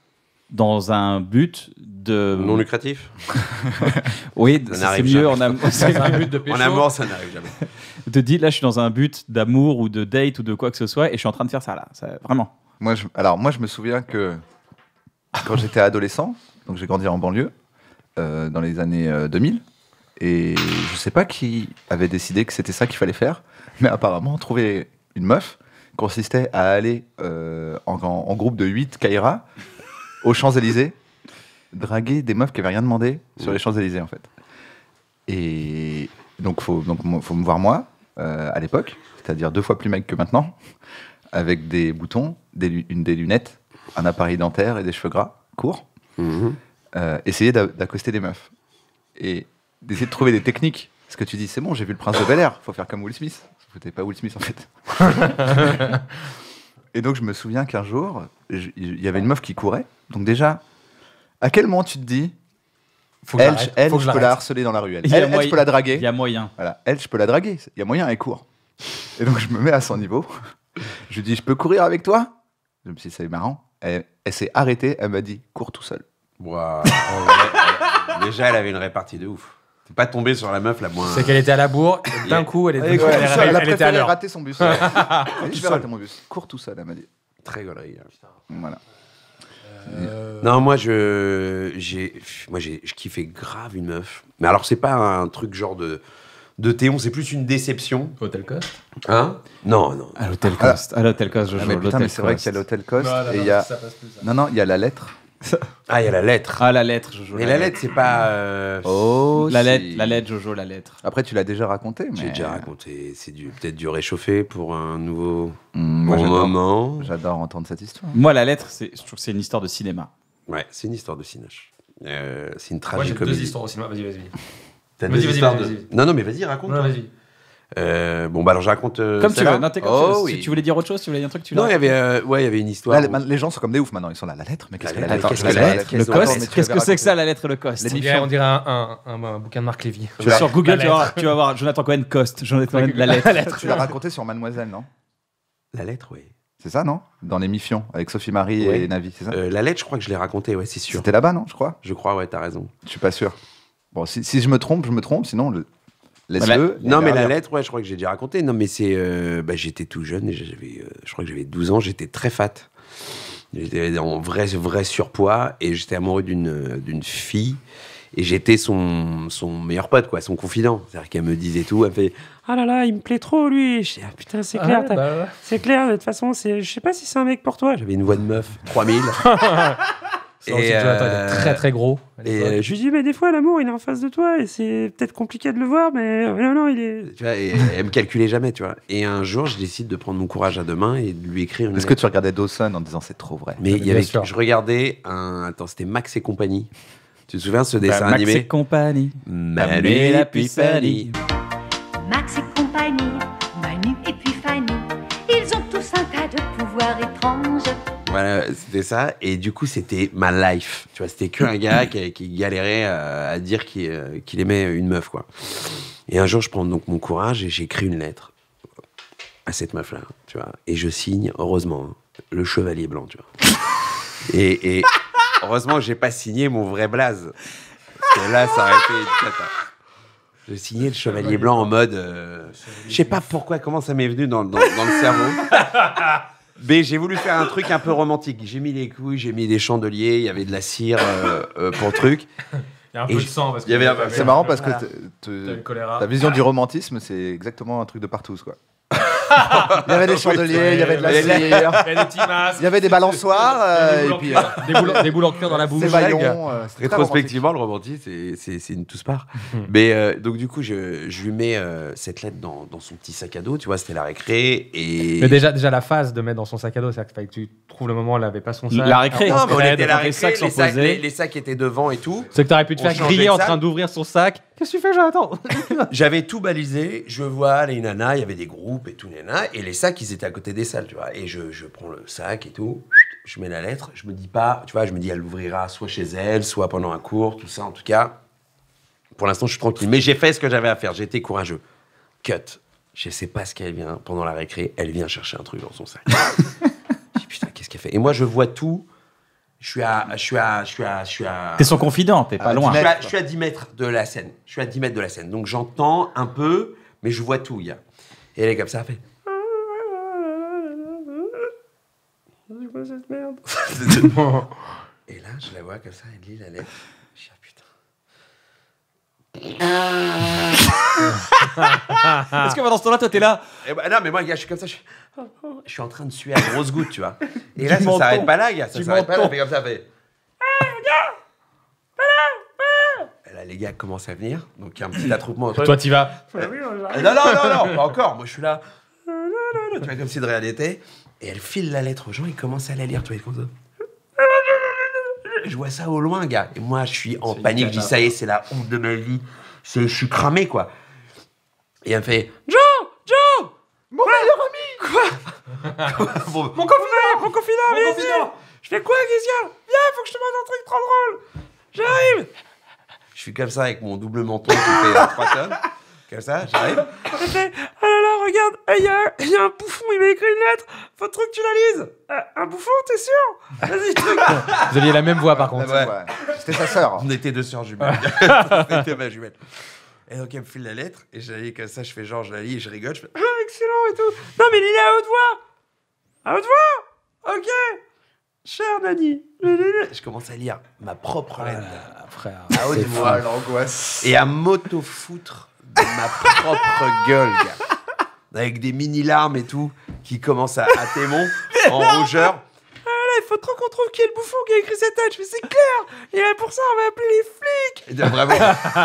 dans un but de... Non lucratif. Oui, Ça c'est n'arrive mieux jamais. en amour. C'est un but de pécho. En amour, ça n'arrive jamais. Te dis, là, je suis dans un but d'amour ou de date ou de quoi que ce soit et je suis en train de faire ça, là. Ça, vraiment. Moi, je, alors, moi, je me souviens que quand j'étais adolescent, donc j'ai grandi en banlieue, euh, dans les années euh, deux mille, et je sais pas qui avait décidé que c'était ça qu'il fallait faire, mais apparemment, trouver une meuf consistait à aller euh, en, en- en groupe de huit Kaira aux Champs-Élysées, draguer des meufs qui avaient rien demandé sur les Champs-Élysées, en fait. Et donc, faut, donc, mo- faut me voir moi, euh, à l'époque, c'est-à-dire deux fois plus mec que maintenant, avec des boutons, des, lu- une, des lunettes, un appareil dentaire et des cheveux gras, courts, Mhm. euh, essayer d'a- d'accoster des meufs. Et d'essayer de trouver des techniques. Parce que tu dis, c'est bon, j'ai vu le Prince de Bel-Air, faut faire comme Will Smith. Vous n'êtes pas Will Smith, en fait. Et donc, je me souviens qu'un jour, je- il y avait une meuf qui courait. Donc déjà, à quel moment tu te dis, Faut que elle, j'arrête, elle faut que je je peux la l'arrête. harceler dans la rue. Elle, Il y a elle, elle, je moyen- peux la draguer. Il y a moyen. Voilà, elle, je peux la draguer. Il y a moyen, elle court. Et donc, je me mets à son niveau. Je lui dis, je peux courir avec toi? Je me suis dit, c'est marrant. Elle, elle s'est arrêtée, elle m'a dit, cours tout seul. Waouh. En vrai, elle- déjà, elle avait une répartie de ouf. T'es pas tombé sur la meuf la moins. C'est qu'elle était à la bourre, et d'un coup, elle, est, Elle, elle, court est- tout seul. elle- Elle a elle était à préféré l'heure. rater son bus. Elle a dit, je vais seul. rater mon bus. Cours tout seul, elle m'a dit. Très gaulerie. hein. Voilà. Euh, Non, moi, je, j'ai, moi, j'ai, je kiffais grave une meuf. Mais alors, c'est pas un truc genre de, de Théon, c'est plus une déception. Hôtel Cost. Hein? Non, non. À l'hôtel Cost. À l'hôtel Cost, je Ah, joue. mais à putain, l'hôtel mais c'est vrai Cost. qu'il y a l'hôtel Cost Non, non, et non, il y a. ça passe plus, ça. Non, non, il y a la lettre. Ah, il y a la lettre. Ah, la lettre, Jojo. Mais la lettre, c'est pas. euh, Oh, La si. lettre, la lettre, Jojo, la lettre. Après, tu l'as déjà raconté, mais. J'ai déjà raconté. C'est du, peut-être du réchauffé pour un nouveau Mmh, moi, bon j'adore. moment. J'adore entendre cette histoire. Moi, la lettre, c'est, je trouve que c'est une histoire de cinéma. Ouais, c'est une histoire de Cinoche. Euh, c'est une Moi, tragique j'ai deux comédie. histoires au cinéma. Vas-y, vas-y. T'as Vas-y, deux vas-y, histoires vas-y, de- vas-y. Non, non, mais vas-y, raconte. Non, vas-y. Euh, bon, bah alors je raconte. euh, Comme tu celle-là. veux. Non, t'es comme Oh, tu veux. oui. Si tu voulais dire autre chose, tu voulais dire un truc, tu Non, l'as. il y avait, euh, ouais, il y avait une histoire. Là, où- les, les gens sont comme des oufs maintenant. Ils sont là, la lettre, mais qu'est-ce que La la lettre, lettre qu'est-ce Attends, que la la lettre, lettre Le qu'est-ce que- cost, attends, mais tu qu'est-ce l'avais que c'est que ça, raconté. la lettre et le cost? Les On dirait, Michel. on dirait un, un, un, un bouquin de Marc Lévy. Tu vas sur Google, La tu vas, voir, lettre. tu vas voir Jonathan Cohen Cost. Jonathan Cohen, la lettre. Tu l'as raconté sur Mademoiselle, non? La lettre, oui. C'est ça, non? Dans l'émission, avec Sophie Marie Ouais. et Navi, c'est ça? Euh, la lettre, je crois que je l'ai racontée, ouais, c'est sûr. C'était là-bas, non? Je crois. Je crois, ouais, t'as raison. Je suis pas sûr. Bon, si, si je me trompe, je me trompe. Sinon, le... laisse-le. Non, on mais verra la bien. lettre, ouais, je crois que j'ai déjà raconté. Non, mais c'est. euh, bah, j'étais tout jeune, et j'avais, euh, je crois que j'avais douze ans, j'étais très fat. J'étais en vrai, vrai surpoids, et j'étais amoureux d'une, euh, d'une fille, et j'étais son, son meilleur pote, quoi, son confident. C'est-à-dire qu'elle me disait tout, elle me fait ah là là, il me plaît trop, lui. Je dis, ah putain, c'est clair, Ah, t'as- bah, c'est clair, de toute façon, c'est, je sais pas si c'est un mec pour toi. J'avais une voix de meuf, trois mille. c'est aussi que Jonathan était très très gros. à Et l'époque. euh, je lui dis, mais des fois, l'amour, il est en face de toi, et c'est peut-être compliqué de le voir, mais euh, non, non, il est. Tu vois, et elle me calculait jamais, tu vois. Et un jour, je décide de prendre mon courage à deux mains et de lui écrire une Est-ce que lettre. tu regardais Dawson en disant c'est trop vrai? Mais il y Bien avait, sûr. je regardais un. Attends, c'était Max et compagnie. Tu te souviens de ce Bah, dessin Max animé et compagnie. Manu et la et puis Fanny. Max et compagnie, Manu et puis Fanny, ils ont tous un tas de pouvoirs étranges. Voilà, c'était ça. Et du coup, c'était ma life. Tu vois, c'était qu'un gars qui, qui galérait à, à dire qu'il, euh, qu'il aimait une meuf, quoi. Et un jour, je prends donc mon courage et j'écris une lettre à cette meuf-là, tu vois. Et je signe, heureusement, hein, le chevalier blanc, tu vois. Et, et heureusement que j'ai pas signé mon vrai blaze. Parce que là, ça aurait été une cata. Je signais le chevalier blanc en mode. euh, je sais pas pourquoi, comment ça m'est venu dans, dans, dans le cerveau. Mais j'ai voulu faire un truc un peu romantique. J'ai mis les couilles, j'ai mis des chandeliers, il y avait de la cire euh, euh, pour le truc. Il y a un Et peu de je- sang parce que il y avait un- C'est marrant parce que Voilà. te- T'as te- le choléra. ta vision du romantisme, c'est exactement un truc de partout, quoi. Il y avait des chandeliers, il y avait de la Ouais, cire, Il y a des petits masques. il y avait des balançoires, euh, Des et boules en puis cuir. Des boules- Des boules en cuir dans la bouche. ces maillons. euh, c'était très Rétrospectivement, le romantisme, c'est, c'est, c'est une tous part. Mais euh, donc, du coup, je, je lui mets euh, cette lettre dans, dans son petit sac à dos. Tu vois, c'était la récré. Et... Mais déjà, déjà la phase de mettre dans son sac à dos, c'est-à-dire qu'il fallait que tu trouves le moment où elle avait pas son sac. La récré. Non, mais on Ouais, était à la devant les récré, sacs les sont sacs, posés. les, les sacs étaient devant et tout. C'est que t'aurais pu te On faire changeait griller de en sac. train d'ouvrir son sac. Qu'est-ce que tu fais, Jonathan? J'avais tout balisé, je vois les nanas, il y avait des groupes et tout, les nanas, et les sacs, ils étaient à côté des salles, tu vois. Et je, je prends le sac et tout, je mets la lettre, je me dis pas, tu vois, je me dis, elle l'ouvrira soit chez elle, soit pendant un cours, tout ça, en tout cas. Pour l'instant, je suis tranquille. Mais j'ai fait ce que j'avais à faire, j'ai été courageux. Cut. Je sais pas ce qu'elle vient, pendant la récré, elle vient chercher un truc dans son sac. Je dis, putain, qu'est-ce qu'elle fait? Et moi, je vois tout. Je suis à, je suis à, je suis à, je suis à. T'es son confident, t'es pas Ah, loin. Je suis, à, je suis à dix mètres de la scène. Je suis à dix mètres de la scène. Donc j'entends un peu, mais je vois tout, gars. Et elle est comme ça, elle fait. C'est quoi cette merde? Et là, je la vois comme ça, elle lit la lettre. Je dis, ah putain. Est-ce que pendant ce temps-là, toi, t'es là? Et bah, non, mais moi, gars, je suis comme ça, je suis, je suis en train de suer à grosses gouttes, tu vois. Et là, Du ça menton. s'arrête pas là, gars. Ça Du s'arrête pas là, menton. elle fait comme ça, elle fait. Et là, les gars commencent à venir. Donc, il y a un petit attroupement. Toi, t'y vas. Non, non, non, non, pas encore. Moi, je suis là. Tu vois, comme si de rien n'était. Et elle file la lettre aux gens, ils commencent à la lire, tu vois, comme ça. Je vois ça au loin, gars. Et moi, je suis en panique. Je dis, ça y est, c'est la honte de ma vie. C'est- Je suis cramé, quoi. Et elle me fait, Joe, Joe, mon meilleur ami. Quoi, Quoi Bon, Mon confident, mon confident, viens ici. Je fais quoi, Christian? Viens, faut que je te montre un truc trop drôle. J'arrive. Je suis comme ça avec mon double menton qui fait euh, trois tonnes. Comme ça, j'arrive. Elle fait, oh là là, regarde, il y, a- il y a un bouffon, il m'a écrit une lettre. Faut trop que tu la lises. Euh, un bouffon, t'es sûr? Vas-y, truc. Vous aviez la même voix, par contre. Ouais. Ouais. C'était sa sœur. On était deux sœurs jumelles. C'était ma jumelle. Et donc, elle me file la lettre, et je la lis comme ça, je fais genre, je la lis, et je rigole, je fais, Ah, excellent et tout. Non, mais lis-la à haute voix. À haute voix. Ok. Cher Nani. je commence à lire ma propre lettre. Ah, frère. À haute voix. l'angoisse. Et à m'auto-foutre de ma propre gueule, gars. Avec des mini-larmes et tout, qui commencent à, à témon, en rougeur. Ah là, il faut trop qu'on trouve qui est le bouffon qui a écrit cette lettre. Je fais, c'est clair. Et là, pour ça, on va appeler les flics. Et de- Vraiment.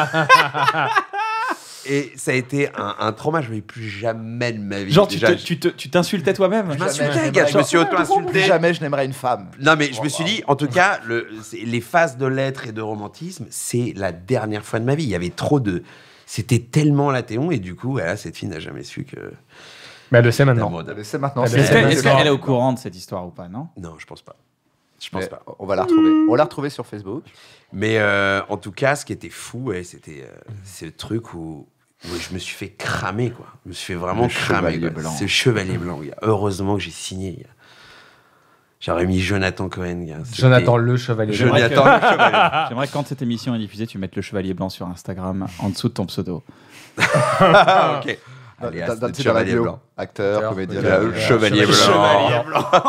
Et ça a été un, un trauma, je ne vais plus jamais de ma vie. Genre, tu Déjà, te- tu te- tu t'insultais toi-même? je m'insultais, Jamais, gars, je me suis jamais. auto-insulté. Jamais je n'aimerais une femme. Non, mais je me suis dit, en tout cas, le, c'est- les phases de lettres et de romantisme, c'est la dernière fois de ma vie. Il y avait trop de. C'était tellement l'athéon, et du coup, voilà, cette fille n'a jamais su que. Mais elle le sait maintenant. mode. Mais c'est maintenant. Eh c'est- ben, Est-ce c'est- que- c'est- est-ce qu'elle est au courant de cette histoire ou pas, non? Non, je pense pas. Je pense Mais pas. On va la retrouver. On l'a retrouvée sur Facebook. Mais euh, en tout cas, ce qui était fou, ouais, c'était euh, ce truc où, où je me suis fait cramer, quoi. Je me suis fait vraiment Le cramer. chevalier quoi. blanc. C'est le chevalier blanc, gars. Heureusement que j'ai signé, gars. J'aurais mis Jonathan Cohen, gars. C'était- Jonathan le chevalier. J'aimerais Jonathan que- le chevalier. J'aimerais que quand cette émission est diffusée, tu mettes le chevalier blanc sur Instagram en dessous de ton pseudo. Ah, ok. Dans, Alias, dans- dans- le tu sais, dans la chevalier bio. blanc. Acteur, Acteur, comédien. Le Euh, chevalier blanc. Chevalier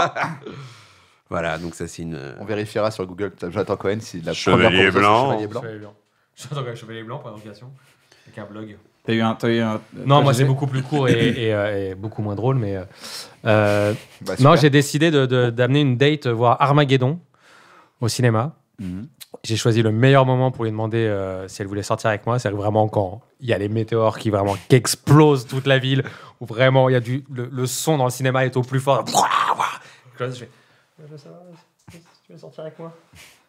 Voilà, donc ça, c'est une. On vérifiera sur Google. Jonathan Cohen si la Chevalier première proposition, blanc. Chevalier blanc. Chevalier blanc. J'entends un chevalier blanc, point d'interrogation. Avec un blog. T'as eu un. T'as eu un Non, toi, moi, G G? c'est beaucoup plus court et, et, euh, et beaucoup moins drôle, mais. euh, euh, Bah, non, super. j'ai décidé de- de- d'amener une date voir Armageddon au cinéma. Mhm. J'ai choisi le meilleur moment pour lui demander euh, si elle voulait sortir avec moi. C'est vraiment quand il y a les météores qui vraiment qui explosent toute la ville, où vraiment il y a du le, le son dans le cinéma est au plus fort. Je fais, je veux savoir si tu veux sortir avec moi.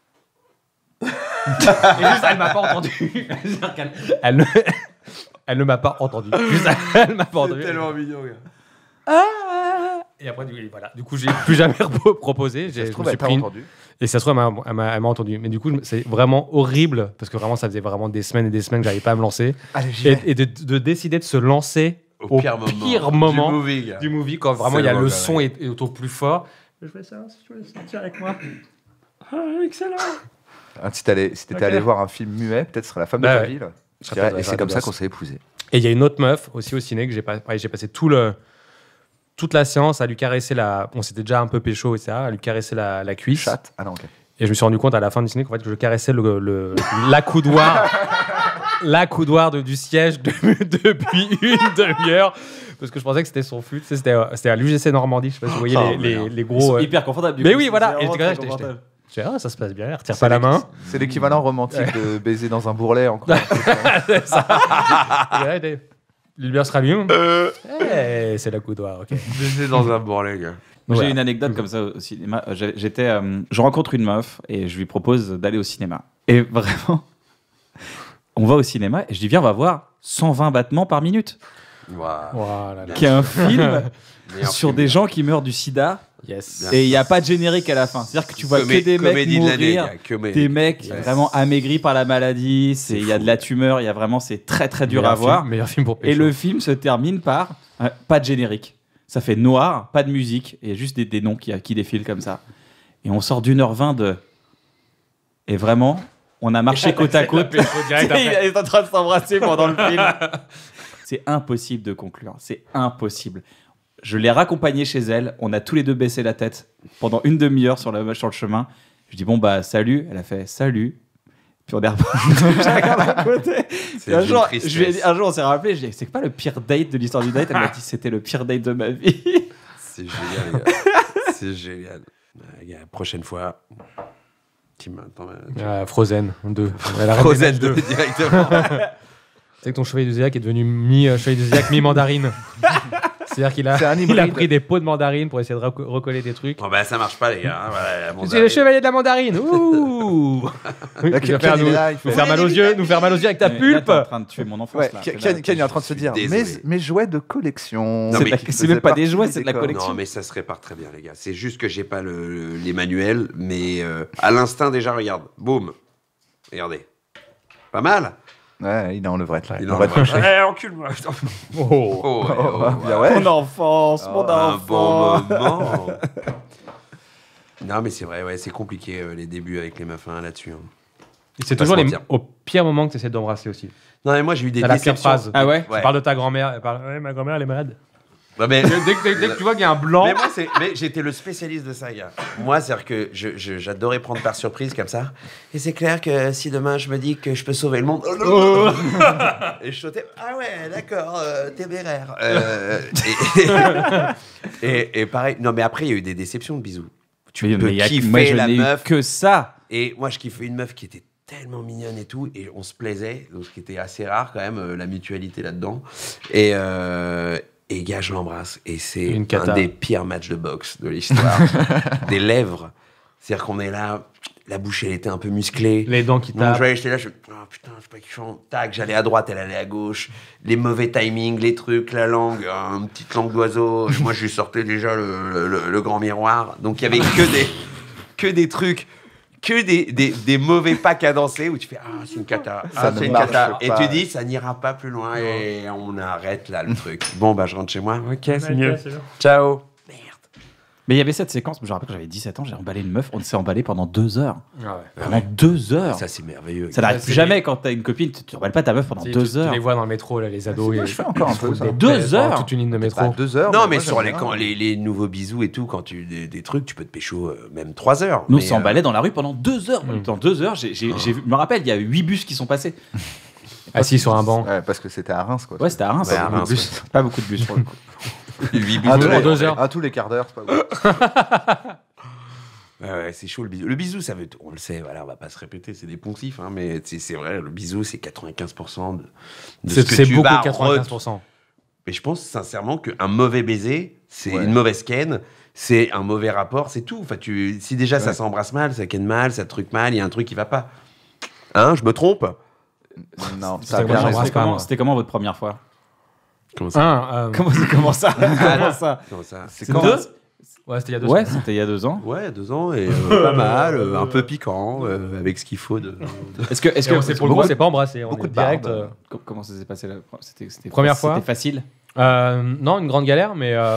Et juste, elle m'a pas entendu. C'est-à-dire qu'elle- elle, ne, elle ne m'a pas entendu. Juste, elle m'a pas entendu. mignon, gars. Et après, du, et voilà. Du coup, j'ai plus jamais repro- proposé. Ça J'ai, se je trouve, me elle suis t'a pris une- entendu. Et ça se trouve, elle m'a, elle m'a- elle m'a entendu. Mais du coup, je me- c'est vraiment horrible parce que vraiment, ça faisait vraiment des semaines et des semaines que j'arrivais pas à me lancer. Allez, j'y Et, vais. et de, de décider de se lancer Au, au pire moment. pire moment Du movie, gars. du movie quand vraiment C'est il y a le le moment, son ouais. est, est au plus fort. Je voulais savoir si tu voulais sortir avec moi. Ah, excellent. Ah, si t'allais- si t'étais Ok. allé voir un film muet, peut-être ce serait la femme de Bah ta ouais. ville. Je Ça dirais, peut- Et ça c'est comme peut- ça qu'on s'est épousés. Et il y a une autre meuf aussi au ciné que j'ai pas, pareil, j'ai passé tout le toute la séance à lui caresser la. On s'était déjà un peu pécho et cetera. À lui caresser la, la cuisse. Chatte. Ah non, ok. Et je me suis rendu compte à la fin du ciné qu'en fait, que je caressais le, le- l'accoudoir, l'accoudoir de, du siège de- depuis une demi-heure. Parce que je pensais que c'était son fut. Tu sais, C'était, euh, c'était à l'U G C Normandie. Je sais pas si vous voyez Oh, les, les, merde. les Ils gros. sont euh, hyper confortables. du Mais coup, oui, c'est voilà. vraiment Et j'étais très là, j'étais- confortable. Je dis, ah, ça se passe bien, elle retire pas la main. C'est l'équivalent romantique de baiser dans un bourrelet encore. C'est ça. Et là, des- Les lumières se rallument. Eh, c'est l'accoudoir, ok. J'étais dans un bourrelet, gars. J'ai Voilà. une anecdote comme ça au cinéma. Euh, j'ai- J'étais, euh, je rencontre une meuf et je lui propose d'aller au cinéma. Et vraiment, on va au cinéma et je dis viens, on va voir cent vingt battements par minute, Waouh. Voilà. qui est un film Meilleur sur film. des gens qui meurent du sida Yes. et il n'y a pas de générique à la fin. C'est-à-dire que tu vois Comé- que des mecs comédie de l'année, mourir, gars. Comédie. des mecs Yes. vraiment amaigris par la maladie. C'est, il y a de la tumeur, il y a vraiment, c'est très très dur Meilleur à film- voir. Meilleur film pour Et pécho. le film se termine par euh, pas de générique. Ça fait noir, pas de musique, et juste des, des noms qui, qui défilent comme ça. Et on sort d'une heure vingt de Et vraiment, on a marché côte à côte. direct après. Il est en train de s'embrasser pendant le film. C'est impossible de conclure. C'est impossible. Je l'ai raccompagnée chez elle. On a tous les deux baissé la tête pendant une demi-heure sur le, sur le chemin. Je dis bon bah salut. Elle a fait salut. Puis on est reparti chacun d'un côté. C'est un, d'une jour, tristesse. je lui ai dit- un jour, on s'est rappelé. Je lui ai dit c'est pas le pire date de l'histoire du date. Elle m'a dit c'était le pire date de ma vie. C'est génial, les gars. C'est génial. Les gars, prochaine fois. Tu m'attends. tu- Euh, Frozen deux. Elle a Frozen deux. deux directement. C'est que ton chevalier du Zodiac est devenu mi-chevalier du Zodiac, mi-mandarine. C'est-à-dire qu'il a, C'est un il a hybride. pris des pots de mandarine pour essayer de reco- recoller des trucs. Bon, bah, ça marche pas, les gars. hein. Voilà, la C'est mandarine. le chevalier de la mandarine. Ouh. Là, Il va Ken, faire il nous, est là, il nous fait- faire mal aux yeux, nous faire mal aux yeux avec ta Mais là, pulpe. t'es en train de tuer mon enfance. Ouais, là. Ken, C'est la- Ken, Ken est en train de se dire Désolé. mes, mes jouets de collection. Non, C'est mais la- qui c'est même pas des faisaient jouets, partie c'est de des la décors. collection. Non, mais ça se répare très bien, les gars. C'est juste que j'ai pas le, les manuels, mais euh, à l'instinct, déjà, regarde. Boum. Regardez. Pas mal. Ouais, il est en levrette là. Il Il est en va te levrette. coucher. Eh, encule-moi. Oh. Oh, oh, oh. Bien ouais. Mon enfance, mon Un enfant. bon moment. Non, mais c'est vrai, ouais, c'est compliqué euh, les débuts avec les meufs hein, là-dessus. hein. Et c'est Pas toujours se les, mentir. au pire moment que tu essaies d'embrasser aussi. Non, mais moi, j'ai eu des T'as la pire déceptions. phrase. Ah ouais Tu parles de ta grand-mère. Elle parle, ouais, ma grand-mère, elle est malade. Ouais, mais, Dès, que- dès que- dès que tu vois qu'il y a un blanc. mais moi, c'est- mais j'étais le spécialiste de ça, gars. Moi, c'est-à-dire que je- je- j'adorais prendre par surprise comme ça. Et c'est clair que si demain je me dis que je peux sauver le monde. Oh, non, non. Et je sautais. Ah ouais, d'accord, euh, téméraire. Euh, et, et, et pareil. Non, mais après, il y a eu des déceptions de bisous. Tu Mais- peux mais y a- kiffer moi, je la n'ai eu meuf. que ça. Et moi, je kiffais une meuf qui était tellement mignonne et tout, et on se plaisait, donc ce qui était assez rare quand même, euh, la mutualité là-dedans. Et, euh, et gars, je l'embrasse, et c'est Une un cata. des pires matchs de boxe de l'histoire. Des lèvres. C'est-à-dire qu'on est là, la bouche, elle était un peu musclée. Les dents qui Donc, tapent. je voyais, j'étais là, je fais, oh putain, c'est pas kiffant. Tac, j'allais à droite, elle allait à gauche. Les mauvais timings, les trucs, la langue, euh, une petite langue d'oiseau. Et moi, je lui sortais déjà le, le- le grand miroir. Donc, il y avait que des, que des trucs, que des, des, des mauvais pas cadencés où tu fais, ah, c'est une cata, Ça ah, ne c'est une marche cata. Et pas. tu dis, ça n'ira pas plus loin. Et on arrête là le truc. Bon, bah, je rentre chez moi. Ok, c'est mieux. Ciao. Mais il y avait cette séquence, je me rappelle quand j'avais dix-sept ans, j'ai emballé une meuf, on s'est emballé pendant deux heures. Ah ouais. Pendant deux heures. Ça, c'est merveilleux. Ça n'arrive c'est plus jamais quand t'as une copine, tu tu emballes pas ta meuf pendant Tu- deux tu, heures. Tu les vois dans le métro, là, les ados. Moi, ils- je fais encore un ils se peu foutent ça. des Deux pelles pendant heures toute une ligne de métro. Bah, deux heures. Non, moi, mais j'aime sur les, bien. quand, les, les nouveaux bisous et tout, quand tu des, des trucs, tu peux te pécho euh, même trois heures. Nous, on Mais, s'emballait dans la rue pendant deux heures. Mm. Dans deux heures, j'ai, j'ai, j'ai vu- je me rappelle, il y a huit bus qui sont passés. Assis sur un banc. Ouais, parce que c'était à Reims quoi. Ouais, c'était à Reims. Ouais, pas à beaucoup de Reims, bus. Pas beaucoup de bus pour le coup. euh, huit À bisous. tous en les- deux heures. À tous les quarts d'heure, c'est pas bon. Ouais, ouais, c'est chaud le bisou. Le bisou, ça veut, on le sait, voilà, on va pas se répéter, c'est des poncifs, hein, mais c'est, c'est vrai, le bisou, c'est quatre-vingt-quinze pour cent de, de C'est ce que c'est tu beaucoup, vas quatre-vingt-quinze pour cent. re- Mais je pense sincèrement qu'un mauvais baiser, c'est Ouais. une mauvaise ken, c'est un mauvais rapport, c'est tout. Enfin, tu, si déjà ça Ouais. s'embrasse mal, ça ken mal, ça truc mal, il y a un truc qui va pas. Hein, je me trompe? Non, C'est ça a moi, bien j'embrasse raison. C'était pas, comment, moi. c'était comment votre première fois Comment ça? Un, euh, comment, comment ça Comment ça Comment ça? C'est C'est quand deux Ouais, c'était il y a deux Ouais, semaines. c'était il y a deux ans. Ouais, deux ans et euh, pas mal, euh, un peu piquant, euh, avec ce qu'il faut de. Est-ce que, est-ce Et on que s'est- pour le coup, on s'est pas embrassé. On beaucoup est de direct. barbe. euh, Co- comment ça s'est passé la C'était, c'était Première c'était fois facile. euh, non, une grande galère, mais. euh,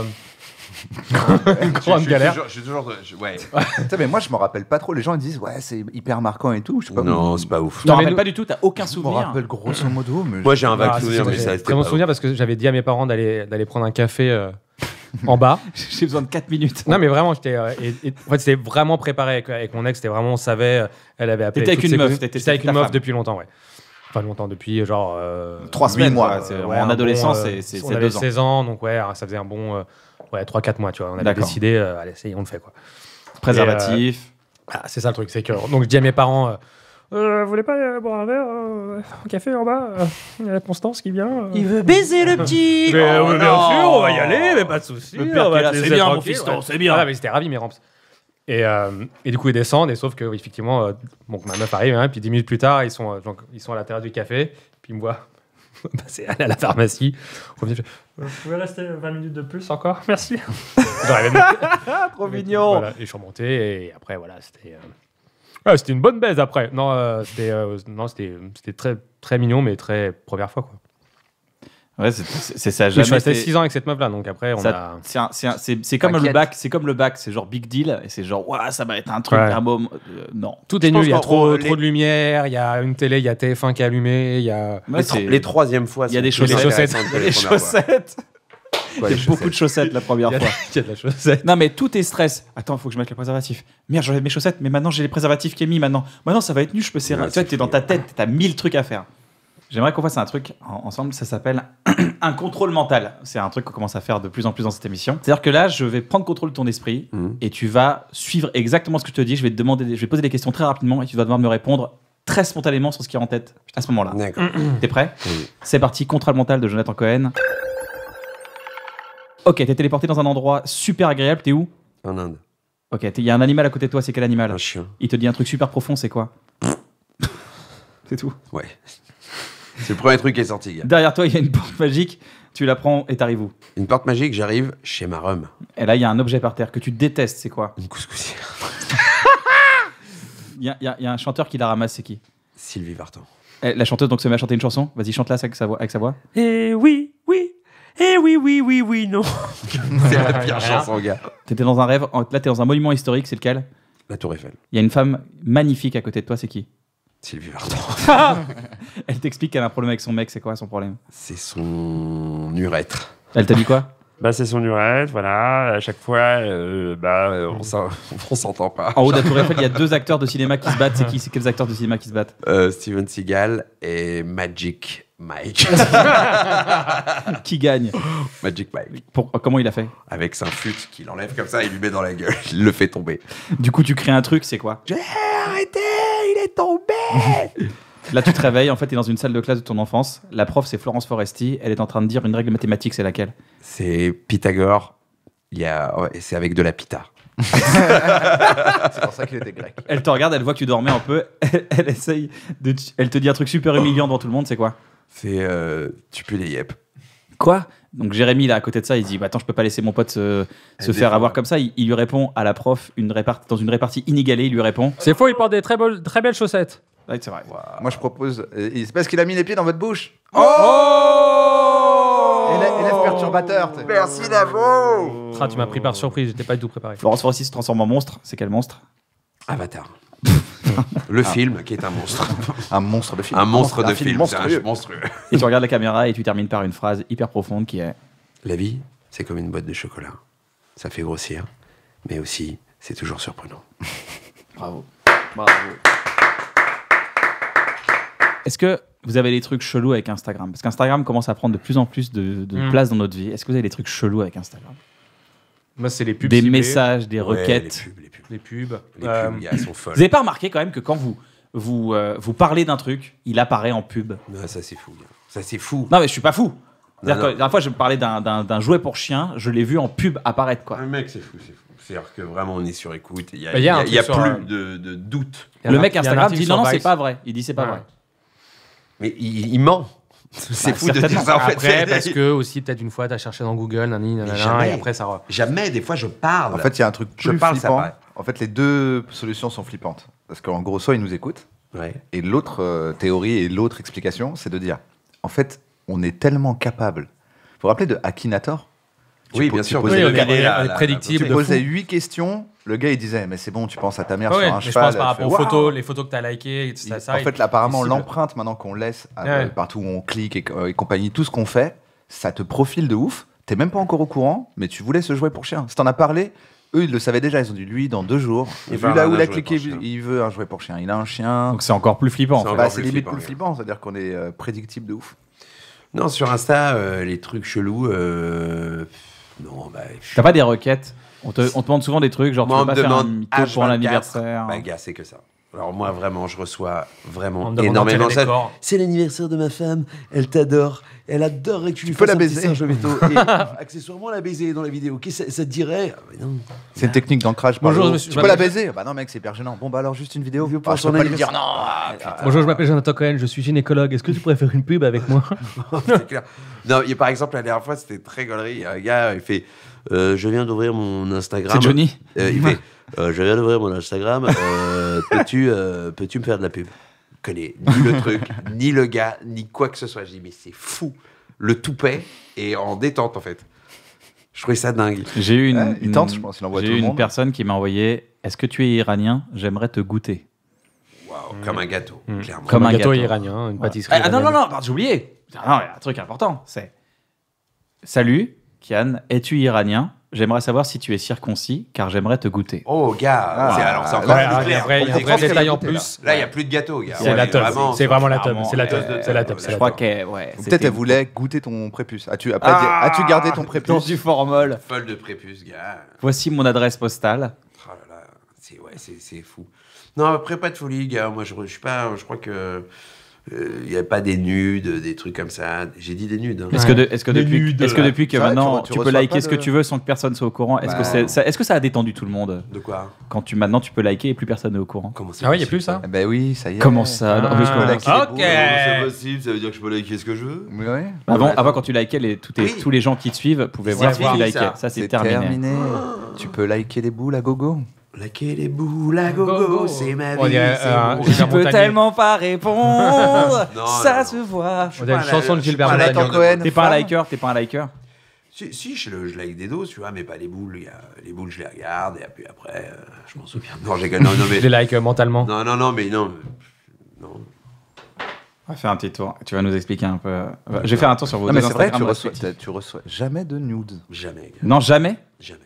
une Je grande suis galère. toujours- je suis toujours. je- ouais. Putain, mais moi je me rappelle pas trop. Les gens ils disent ouais c'est hyper marquant et tout. Je sais pas. Non, moi, c'est pas ouf. Je t'en Non, mais rappelle nous- pas du tout, t'as aucun je me souvenir. rappelle grosso modo. Mais Moi, j'ai un vague Ah, si, souvenir, si, mais j'ai ça, très c'était bon pas souvenir parce que j'avais dit à mes parents d'aller d'aller prendre un café euh, en bas. J'ai besoin de quatre minutes. Non, mais vraiment, j'étais. euh, et- et- en fait, c'était vraiment préparé avec, avec mon ex. C'était vraiment, on savait. euh, Elle avait appelé. T'étais avec toutes une ses meuf, copines. t'étais- J'étais avec c'était une ta meuf femme. depuis longtemps, ouais. Enfin, longtemps, depuis genre. euh, Trois semaines, mois, moi. ouais, c'est- ouais, en un adolescence, bon, euh, c'est, c'est, on c'est avait deux ans. seize ans, donc ouais, ça faisait un bon. euh, ouais, trois quatre mois, tu vois. On avait D'accord. décidé, euh, allez, c'est- on le fait, quoi. Préservatif. Ah, c'est ça le truc, c'est que. Donc, je dis à mes parents. Euh, euh, vous voulez pas euh, boire un verre, euh, un café en bas euh, Il y a Constance qui vient. euh. veut baiser le petit. Mais, euh, Oh bien non. sûr, on va y aller, mais pas de soucis. Le père on va qui est là, te c'est laisser bien, mon tranquille, fiston, ouais. c'est bien. Voilà, mais c'était ravi, mes ramps. Et, euh, et du coup, ils descendent, et sauf que, oui, effectivement, euh, donc, ma meuf arrive, hein, puis dix minutes plus tard, ils sont, euh, donc, ils sont à la terrasse du café, puis ils me voient passer aller à la pharmacie. On vient, je fais, Euh, vous pouvez rester vingt minutes de plus encore Merci. J'arrivais de monter. Trop mignon. Voilà, et je suis remonté, et après, voilà, c'était. euh, ouais, c'était une bonne baise après. Non, euh, c'était, euh, non, c'était, c'était très, très mignon, mais très première fois, quoi. Ouais, c'est, c'est, c'est ça. Oui, Jamais je suis resté été- six ans avec cette meuf-là, donc après, on Ça- a. c'est, un- c'est, un- c'est, c'est comme le T'inquiète. bac, c'est comme le bac, c'est genre big deal et c'est genre ouah, ça va être un truc, Ouais. un moment. euh, non. Tout Je est pense nul, il y a qu'en trop, gros, trop les- de lumière, il y a une télé, il y a T F un qui est allumé, il y a. Ouais, les, c'est- tro- les troisièmes fois, il y a sont des plus chaussettes. intéressantes que les premières fois. chaussettes. Quoi, Il y les a beaucoup de chaussettes chaussettes la première Il y a- fois. il y a de la chaussette. Non, mais tout est stress. Attends, faut que je mette le préservatif. Merde, j'enlève mes chaussettes, mais maintenant j'ai les préservatifs qui est mis maintenant. Maintenant, ça va être nul, je peux serrer. Ouais, tu vois, c'est t'es dans fou. ta tête, t'as mille trucs à faire. J'aimerais qu'on fasse un truc en- ensemble, ça s'appelle un contrôle mental. C'est un truc qu'on commence à faire de plus en plus dans cette émission. C'est-à-dire que là, je vais prendre contrôle de ton esprit Mhm. et tu vas suivre exactement ce que je te dis. Je vais te demander, je vais poser des questions très rapidement et tu vas devoir me répondre très spontanément sur ce qui est en tête à ce moment-là. D'accord. T'es prêt? Oui. C'est parti, contrôle mental de Jonathan Cohen. Ok, t'es téléporté dans un endroit super agréable, t'es où? En Inde. Ok, il y a un animal à côté de toi, c'est quel animal? Un chien. Il te dit un truc super profond, c'est quoi? C'est tout. Ouais. C'est le premier truc qui est sorti, gars. Derrière toi, il y a une porte magique, tu la prends et t'arrives où? Une porte magique, j'arrive chez ma rhum. Et là, il y a un objet par terre que tu détestes, c'est quoi? Une couscoussière. Il y a, il y a- il y a un chanteur qui la ramasse, c'est qui? Sylvie Vartan. Eh, La chanteuse donc se met à chanter une chanson. Vas-y, chante-la avec sa voix. Avec sa voix. Eh oui, oui. Eh oui, oui, oui, oui, non. C'est la pire chanson, gars. T'étais dans un rêve. Là, t'es dans un monument historique, c'est lequel? La Tour Eiffel. Il y a une femme magnifique à côté de toi, c'est qui? Sylvie Vartan. Elle t'explique qu'elle a un problème avec son mec, c'est quoi son problème? C'est son urètre. Elle t'a dit quoi? Bah, c'est son urètre, voilà. À chaque fois, euh, bah, euh, On s'en- on s'entend pas. En haut de la Tour Eiffel, il y a deux acteurs de cinéma qui se battent. C'est qui? C'est quels acteurs de cinéma qui se battent? Euh, Steven Seagal et Magic Mike. Qui gagne? Magic Mike. Pour- Comment il a fait? Avec sa flûte qu'il enlève comme ça, il lui met dans la gueule. Il le fait tomber. Du coup, tu crées un truc, c'est quoi? J'ai arrêté, il est tombé. Là, tu te réveilles, en fait, t'es dans une salle de classe de ton enfance. La prof, c'est Florence Foresti. Elle est en train de dire une règle mathématique, c'est laquelle? C'est Pythagore. Il y a... ouais, et c'est avec de la pita. C'est pour ça qu'il était grec. Elle te regarde, elle voit que tu dormais un peu. Elle, elle essaye de. t- Elle te dit un truc super humiliant devant tout le monde, c'est quoi? C'est euh, tu peux les yep. Quoi? Donc Jérémy, là, à côté de ça, il dit bah, attends, je peux pas laisser mon pote se, se Elle faire défend. avoir comme ça. Il, il lui répond à la prof une répart... dans une répartie inégalée. Il lui répond. C'est faux, il porte des très, belles- très belles chaussettes. Ouais, c'est vrai. Moi, je propose. euh, C'est parce qu'il a mis les pieds dans votre bouche. Oh Élève, élève perturbateur. t'sais. Merci Davo. Ah, tu m'as pris par surprise, j'étais pas du tout préparé. Florence Foresti se transforme en monstre. C'est quel monstre? Avatar. Le film qui est un monstre. Un monstre de film. Un monstre de Un film. C'est monstrueux. un monstrueux. Et tu regardes la caméra et tu termines par une phrase hyper profonde qui est La vie, c'est comme une boîte de chocolat. Ça fait grossir, mais aussi, c'est toujours surprenant. bravo. Bravo. Est-ce que vous avez des trucs chelous avec Instagram? Parce qu'Instagram commence à prendre de plus en plus de, de Mm. place dans notre vie. Est-ce que vous avez des trucs chelous avec Instagram? Moi, c'est les pubs. Des ciblées, messages, des Ouais, requêtes. Les pubs, les pubs. Les pubs. Les Euh, pubs, gars, elles sont folles. Vous avez pas remarqué quand même que quand vous, vous, euh, vous parlez d'un truc, il apparaît en pub? Non, ça c'est fou, gars. Ça c'est fou. Non, mais je suis pas fou. C'est-à-dire Non, que non. la dernière fois, je me parlais d'un- d'un d'un jouet pour chien, je l'ai vu en pub apparaître, quoi. Un mec, c'est fou, c'est fou. C'est-à-dire que vraiment, on est sur écoute. Il y a, Bah, il il y y a a, un il y a truc sur, plus euh, de, de doute. il y a Le un- mec il y a un Instagram article dit sur non, non, c'est Vice. pas vrai. Il dit c'est pas Ouais. vrai. Mais il, il ment. C'est Bah, fou de dire certainement. ça, en fait. Après, parce que aussi, peut-être une fois, t'as cherché dans Google, nanani, nanana, jamais. et après, ça. re- Jamais, des fois, je parle. En fait, il y a un truc Je plus parle, ça flippant. paraît. En fait, les deux solutions sont flippantes. Parce qu'en gros, soit ils nous écoutent, Ouais. et l'autre euh, théorie et l'autre explication, c'est de dire, en fait, on est tellement capable. Vous vous rappelez de Akinator? Tu Oui, po- bien tu sûr. posais Oui, le on est- gars- on est- la- on est la- prédictible. Tu de posais fou. huit questions, le gars il disait, mais c'est bon, tu penses à ta mère Ah ouais, sur un mais je cheval. pense par elle rapport aux fait, photos, waouh. les photos que t'as likées, et tout ça, Il- ça, en il- fait, là, apparemment, il cible. l'empreinte maintenant qu'on laisse à- Ouais. partout où on clique et, et compagnie, tout ce qu'on fait, ça te profile de ouf. T'es même pas encore au courant, mais tu voulais ce jouet pour chien. Si t'en as parlé, eux ils le savaient déjà. Ils ont dit lui dans deux jours. Il Et veut vu là un où il a jouet cliqué, pour chien. il veut un jouet pour chien. Il a un chien. Donc c'est encore plus flippant. en C'est fait. encore Bah, plus c'est limite flippant, plus ouais. flippant, c'est-à-dire qu'on est euh, prédictible de ouf. Non, sur Insta, euh, les trucs chelous. euh, Non, bah. T'as pas des requêtes? On te, on te demande souvent des trucs, genre Moi, tu on veux me pas faire un demande mytho H pour un vingt-quatre. anniversaire? Bah, gars, c'est que ça. Alors, moi, vraiment, je reçois On vraiment me demande énormément d'enterrer ça. des corps. C'est l'anniversaire de ma femme, elle t'adore. Elle adorerait que tu lui peux fasses la un petit baiser. singe veto. Et accessoirement, la baiser dans la vidéo. Qu'est-ce que ça, ça te dirait Ah, mais non. C'est une technique d'ancrage. par Bonjour, le haut. je me suis- Tu je peux la m'appelle- baiser? Bah non, mec, c'est hyper gênant. Bon, bah alors juste une vidéo. Pour Ah, je son peux pas lui dire anniversaire. non. Ah, putain. Bonjour, je m'appelle Jonathan Cohen, je suis gynécologue. Est-ce que tu pourrais faire une pub avec moi? C'est clair. Non, il y a, par exemple, la dernière fois, c'était très gaulerie. Il y a un gars, il fait euh, je viens d'ouvrir mon Instagram. C'est Johnny? Euh, il fait euh, je viens d'ouvrir mon Instagram. Euh, peux-tu, euh, peux-tu me faire de la pub? Je connais ni le truc, ni le gars, ni quoi que ce soit. Je dis mais c'est fou. le toupet et en détente en fait. Je trouvais ça dingue. J'ai eu une, Ouais, il une- tente, je pense, il envoie j'ai tout eu le une monde. personne qui m'a envoyé « Est-ce que tu es iranien ? J'aimerais te goûter. Waouh, comme un gâteau, Mmh. clairement. Comme un un gâteau, gâteau. iranien, une Voilà. pâtisserie. Ah non, non, iranienne. non, pardon, j'ai oublié. Non, il y a un truc important. C'est « Salut, Kian, es-tu iranien ? J'aimerais savoir si tu es circoncis, car j'aimerais te goûter. Oh gars, Ah, c'est alors c'est là, encore Ouais, plus il y a clair. un vrai, il y a un On vrai pense qu'elle détail a en goûté, plus. Là, il n'y a plus de gâteau, gars. C'est Ouais, la teub. vraiment, C'est vraiment la teub. Vraiment, C'est la euh, teub. C'est la teub. c'est Je la crois teub. qu'elle... Ouais, Ou c'était peut-être elle une- voulait goûter ton prépuce. As-tu, après, Ah, as-tu gardé ton dans prépuce du formol. Folle de prépuce, gars. Voici mon adresse postale. Oh là là, c'est ouais, c'est c'est fou. Non, après pas de folie, gars. Moi, je, je suis pas. Je crois que il y a pas des nudes, des trucs comme ça. J'ai dit des nudes. hein. Est-ce que, de- est-ce que Les depuis, nudes. est-ce que depuis que C'est vrai, maintenant tu re- tu tu, peux reçois liker pas ce que de- tu veux sans que personne soit au courant, est-ce Bah, que, c'est- ça, est-ce que ça a détendu tout le monde De quoi? quand tu maintenant tu peux liker et plus personne n'est au courant? Comment c'est Ah ouais, il y a possible, plus ça. Eh ben oui, ça y est. Comment ça? Non, Ah. mais je- peux liker les Ok. boules. Comment c'est possible? Ça veut dire que je peux liker ce que je veux? Oui, ouais. Avant, Ouais, avant, quand tu likais, les, tous, tes- Oui. tous les gens qui te suivent pouvaient C'est voir si tu terminé, likais. ça. Ça, c'est C'est terminé. terminé. Tu peux liker les boules à gogo. Liker les boules à gogo, c'est ma vie. On dirait, c'est euh, mon Gilbert Je peux Montagnier. tellement pas répondre. Non, ça non, se non. voit. On dirait une pas chanson la- de je suis Gilbert pas la Montagnier. Nathan Cohen. T'es pas un Femme. liker, t'es pas un liker. Si, si je, le- je like des doses, tu vois, mais pas les boules. Il y a- les boules, je les regarde, et puis après, euh, je m'en souviens. Non, j'ai non, non, mais. Je les like euh, mentalement. Non, non, non, mais non. mais- Non. On va faire un petit tour. Tu vas nous expliquer un peu. Je vais faire un tour sur vos Non, mais deux c'est vrai, tu Instagram reçois, respectifs. t'as- tu reçois jamais de nudes. Jamais, gars. Non, jamais. Jamais.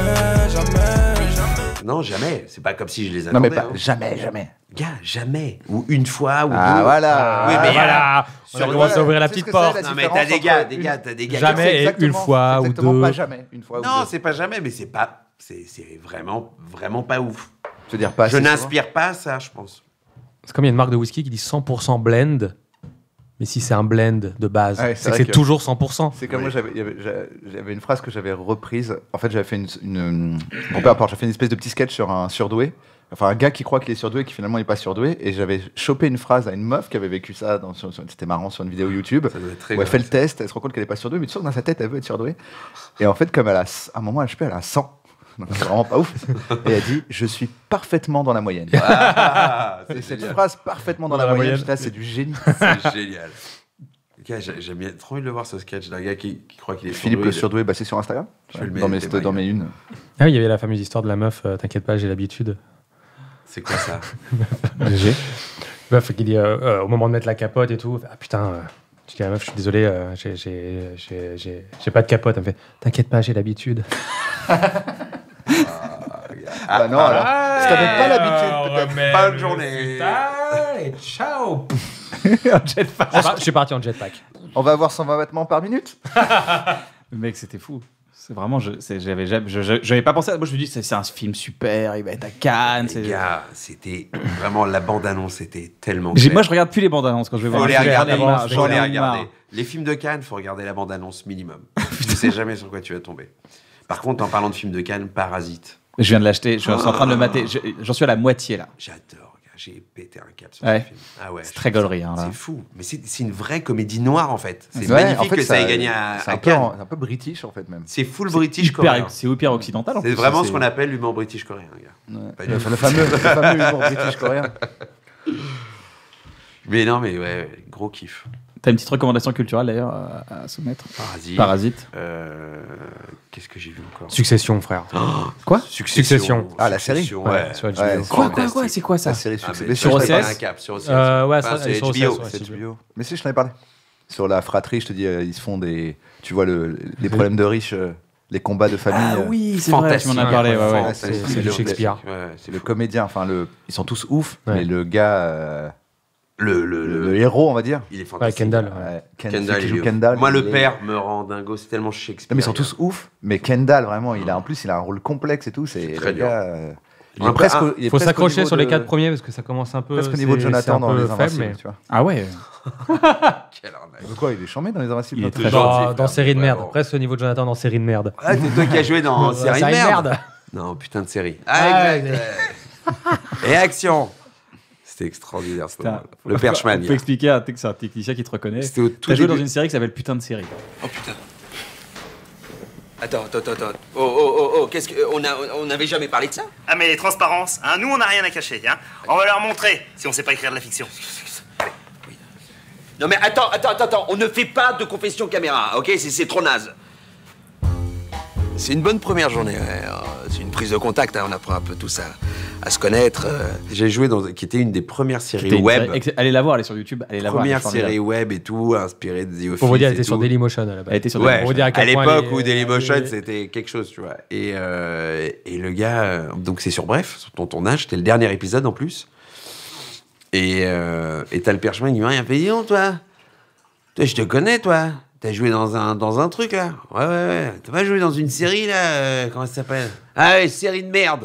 Non, jamais. C'est pas comme si je les Non, mais attendais. pas, hein. jamais, jamais. Gars, jamais. Ou une fois, ou Ah, deux. voilà. Oui, mais Voilà. On a Sur- commencé à ouvrir la Tu sais petite ce que c'est, porte. la Non, mais différence t'as des gars, entre des une- gars, t'as des gars. Jamais. C'est et exactement- une fois c'est ou exactement deux. pas jamais. Une fois ou Non, deux. c'est pas jamais, mais c'est pas. C'est c'est vraiment, vraiment pas ouf. Je veux dire, pas Je assez souvent. n'inspire pas ça, je pense. C'est comme il y a une marque de whisky qui dit cent pour cent blend. Mais si c'est un blend de base, Ouais, c'est c'est que vrai c'est que- toujours cent pour cent. C'est comme Oui. moi, j'avais, il y avait- j'a- j'avais une phrase que j'avais reprise. En fait, j'avais fait une. une bon, peu importe, j'ai fait une espèce de petit sketch sur un surdoué. Enfin, un gars qui croit qu'il est surdoué et qui finalement n'est pas surdoué. Et j'avais chopé une phrase à une meuf qui avait vécu ça. Dans, sur- sur- c'était marrant sur une vidéo YouTube. Ça doit être très Où elle grave, fait le ça. test, elle se rend compte qu'elle n'est pas surdouée, mais tu sens que dans sa tête, elle veut être surdouée. Et en fait, comme elle a. À un moment, je sais pas, elle a cent. Donc c'est vraiment pas ouf. Et elle dit je suis parfaitement dans la moyenne. Ah, Et c'est cette génial. phrase parfaitement dans, la, moyenne, j'étais là, c'est du génie. C'est génial. Gars, j'ai- J'aime bien trop envie de le voir ce sketch d'un gars qui, qui croit qu'il est Philippe le surdoué. surdoué, bah, c'est sur Instagram. Je vais le Dans mes, mettre, dans mes une. Ah oui, il y avait la fameuse histoire de la meuf. euh, T'inquiète pas, j'ai l'habitude. C'est quoi ça? G G. Meuf qui dit euh, euh, au moment de mettre la capote et tout. Ah putain. euh, Je dis à la meuf, je suis désolé, euh, j'ai- j'ai j'ai- j'ai- j'ai pas de capote. Elle me fait, t'inquiète pas, j'ai l'habitude. Ah, bah non, alors. Si t'avais pas l'habitude, peut-être. Bonne journée. Et ciao. Un jetpack. Je suis par- je suis parti en jetpack. On va avoir cent vingt battements par minute. Mec, c'était fou. C'est vraiment, je, c'est- j'avais, jamais- je- je- j'avais pas pensé. à- Moi, je me dis, c'est, c'est un film super. Il va être à Cannes. Les c'est- gars, c'était vraiment la bande-annonce, c'était tellement J'ai- clair. moi, je regarde plus les bandes annonces quand je vais voir. faut les un film. regarder, J'en ai marre, faut j'en les ai regarder. marre. Les films de Cannes, faut regarder la bande-annonce minimum. Tu sais jamais sur quoi tu vas tomber. Par contre, en parlant de films de Cannes, Parasite. Je viens de l'acheter. Je suis en train de le mater. Je- J'en suis à la moitié là. J'adore, gars. J'ai pété un câble sur Ouais. ce film. Ah ouais. C'est je très trouve gaulerie, ça- hein, là. C'est fou. Mais c'est c'est une vraie comédie noire, en fait. C'est Ouais, magnifique en fait, que ça, ait gagné à, c'est à un peu, Cannes. en- un peu british en fait même. C'est full british Hyper, coréen. c'est hyper occidental. en C'est plus. vraiment C'est- ce qu'on appelle l'humour british coréen, gars. Ouais. Pas Le, du tout. le fameux, le fameux humour british coréen. Mais non, mais ouais, gros kiff. T'as une petite recommandation culturelle d'ailleurs à, à soumettre. Parasite. Parasite. Euh, Qu'est-ce que j'ai vu encore? Succession, frère. Quoi? Succession. Ah, la série. Succession, ouais. sur H B O. Ouais, Quoi, quoi, Fantastique. quoi? C'est quoi ça? La série Ah, succès. mais Mais sur sur O C S? un cap, sur O C S. Euh, ouais, Enfin, ça- c'est sur O C S, H B O. ouais. C'est H B O. Mais si, je t'en ai parlé. Sur la fratrie, je te dis, euh, ils se font des. Tu vois, le, les problèmes de riches, euh, les combats de famille. Ah euh, oui, c'est vrai. Tu m'en as Fantastique. parlé. Ouais, ouais. Fantastique. c'est- c'est du le- Shakespeare. Ouais, c'est Le fou. comédien, enfin, le, ils sont tous ouf, Ouais. mais le gars, euh, Le, le, le, le, le héros, on va dire. il est Ouais, fantastique. Kendall. ouais. Ouais, Ken- Kendall, celui qui il joue est ouf. Kendall. Moi, il le est- père me rend dingo, c'est tellement Shakespeare. Non, mais ils sont tous ouf, mais Kendall, vraiment, il a, en plus, il a un rôle complexe et tout. C'est très le dur. gars, euh, il est Après, presque. un- il est Faut presque au s'accrocher niveau sur les de- quatre premiers parce que ça commence un peu. Presque au niveau de c'est- c'est Jonathan un dans peu Les faible, Invincibles, mais- tu vois. Ah ouais. Quelle arnaque. De quoi, il est chambé dans Les Invincibles Il est l'autre très gentil, Dans, frère. dans série de Ouais, merde. bon. Presque au niveau de Jonathan dans série de merde. Ah, c'est toi qui as joué dans série de Série de merde. merde. Non, putain de série. Ah, Ah, exact. Et action. C'était extraordinaire, ce Putain. moment. Le perchman. On peut expliquer à un tec- c'est un technicien qui te reconnaît. C'était au tout T'as joué début. dans une série qui s'appelle Putain de série. Oh putain. Attends, attends, attends. Oh, oh, oh, oh, qu'est-ce que. On a, on n'avait jamais parlé de ça? Ah mais transparence, hein, nous on n'a rien à cacher, hein. On va leur montrer si on sait pas écrire de la fiction. Non mais attends, attends, attends, attends, on ne fait pas de confession caméra, ok? C'est trop naze. C'est une bonne première journée, ouais. C'est une prise de contact, hein. On apprend un peu tous à, à se connaître. Euh... J'ai joué dans qui était une des premières séries Une web. série... Allez la voir, elle est sur YouTube. Allez la première voir, série web et tout, inspirée de The Office. Pour vous dire, elle était et sur tout. Dailymotion à la base. Elle était sur Ouais, Dailymotion. à, à l'époque est... où Dailymotion est... c'était quelque chose, tu vois. Et, euh, et le gars, euh, donc c'est sur Bref, sur ton tournage, c'était le dernier épisode en plus. Et euh, et t'as le perchemin qui vient, il fait dis donc, toi, toi, je te connais, toi. T'as joué dans un, dans un truc, là? Ouais, ouais, ouais. T'as pas joué dans une série, là? euh, Comment ça s'appelle? Ah ouais, série de merde.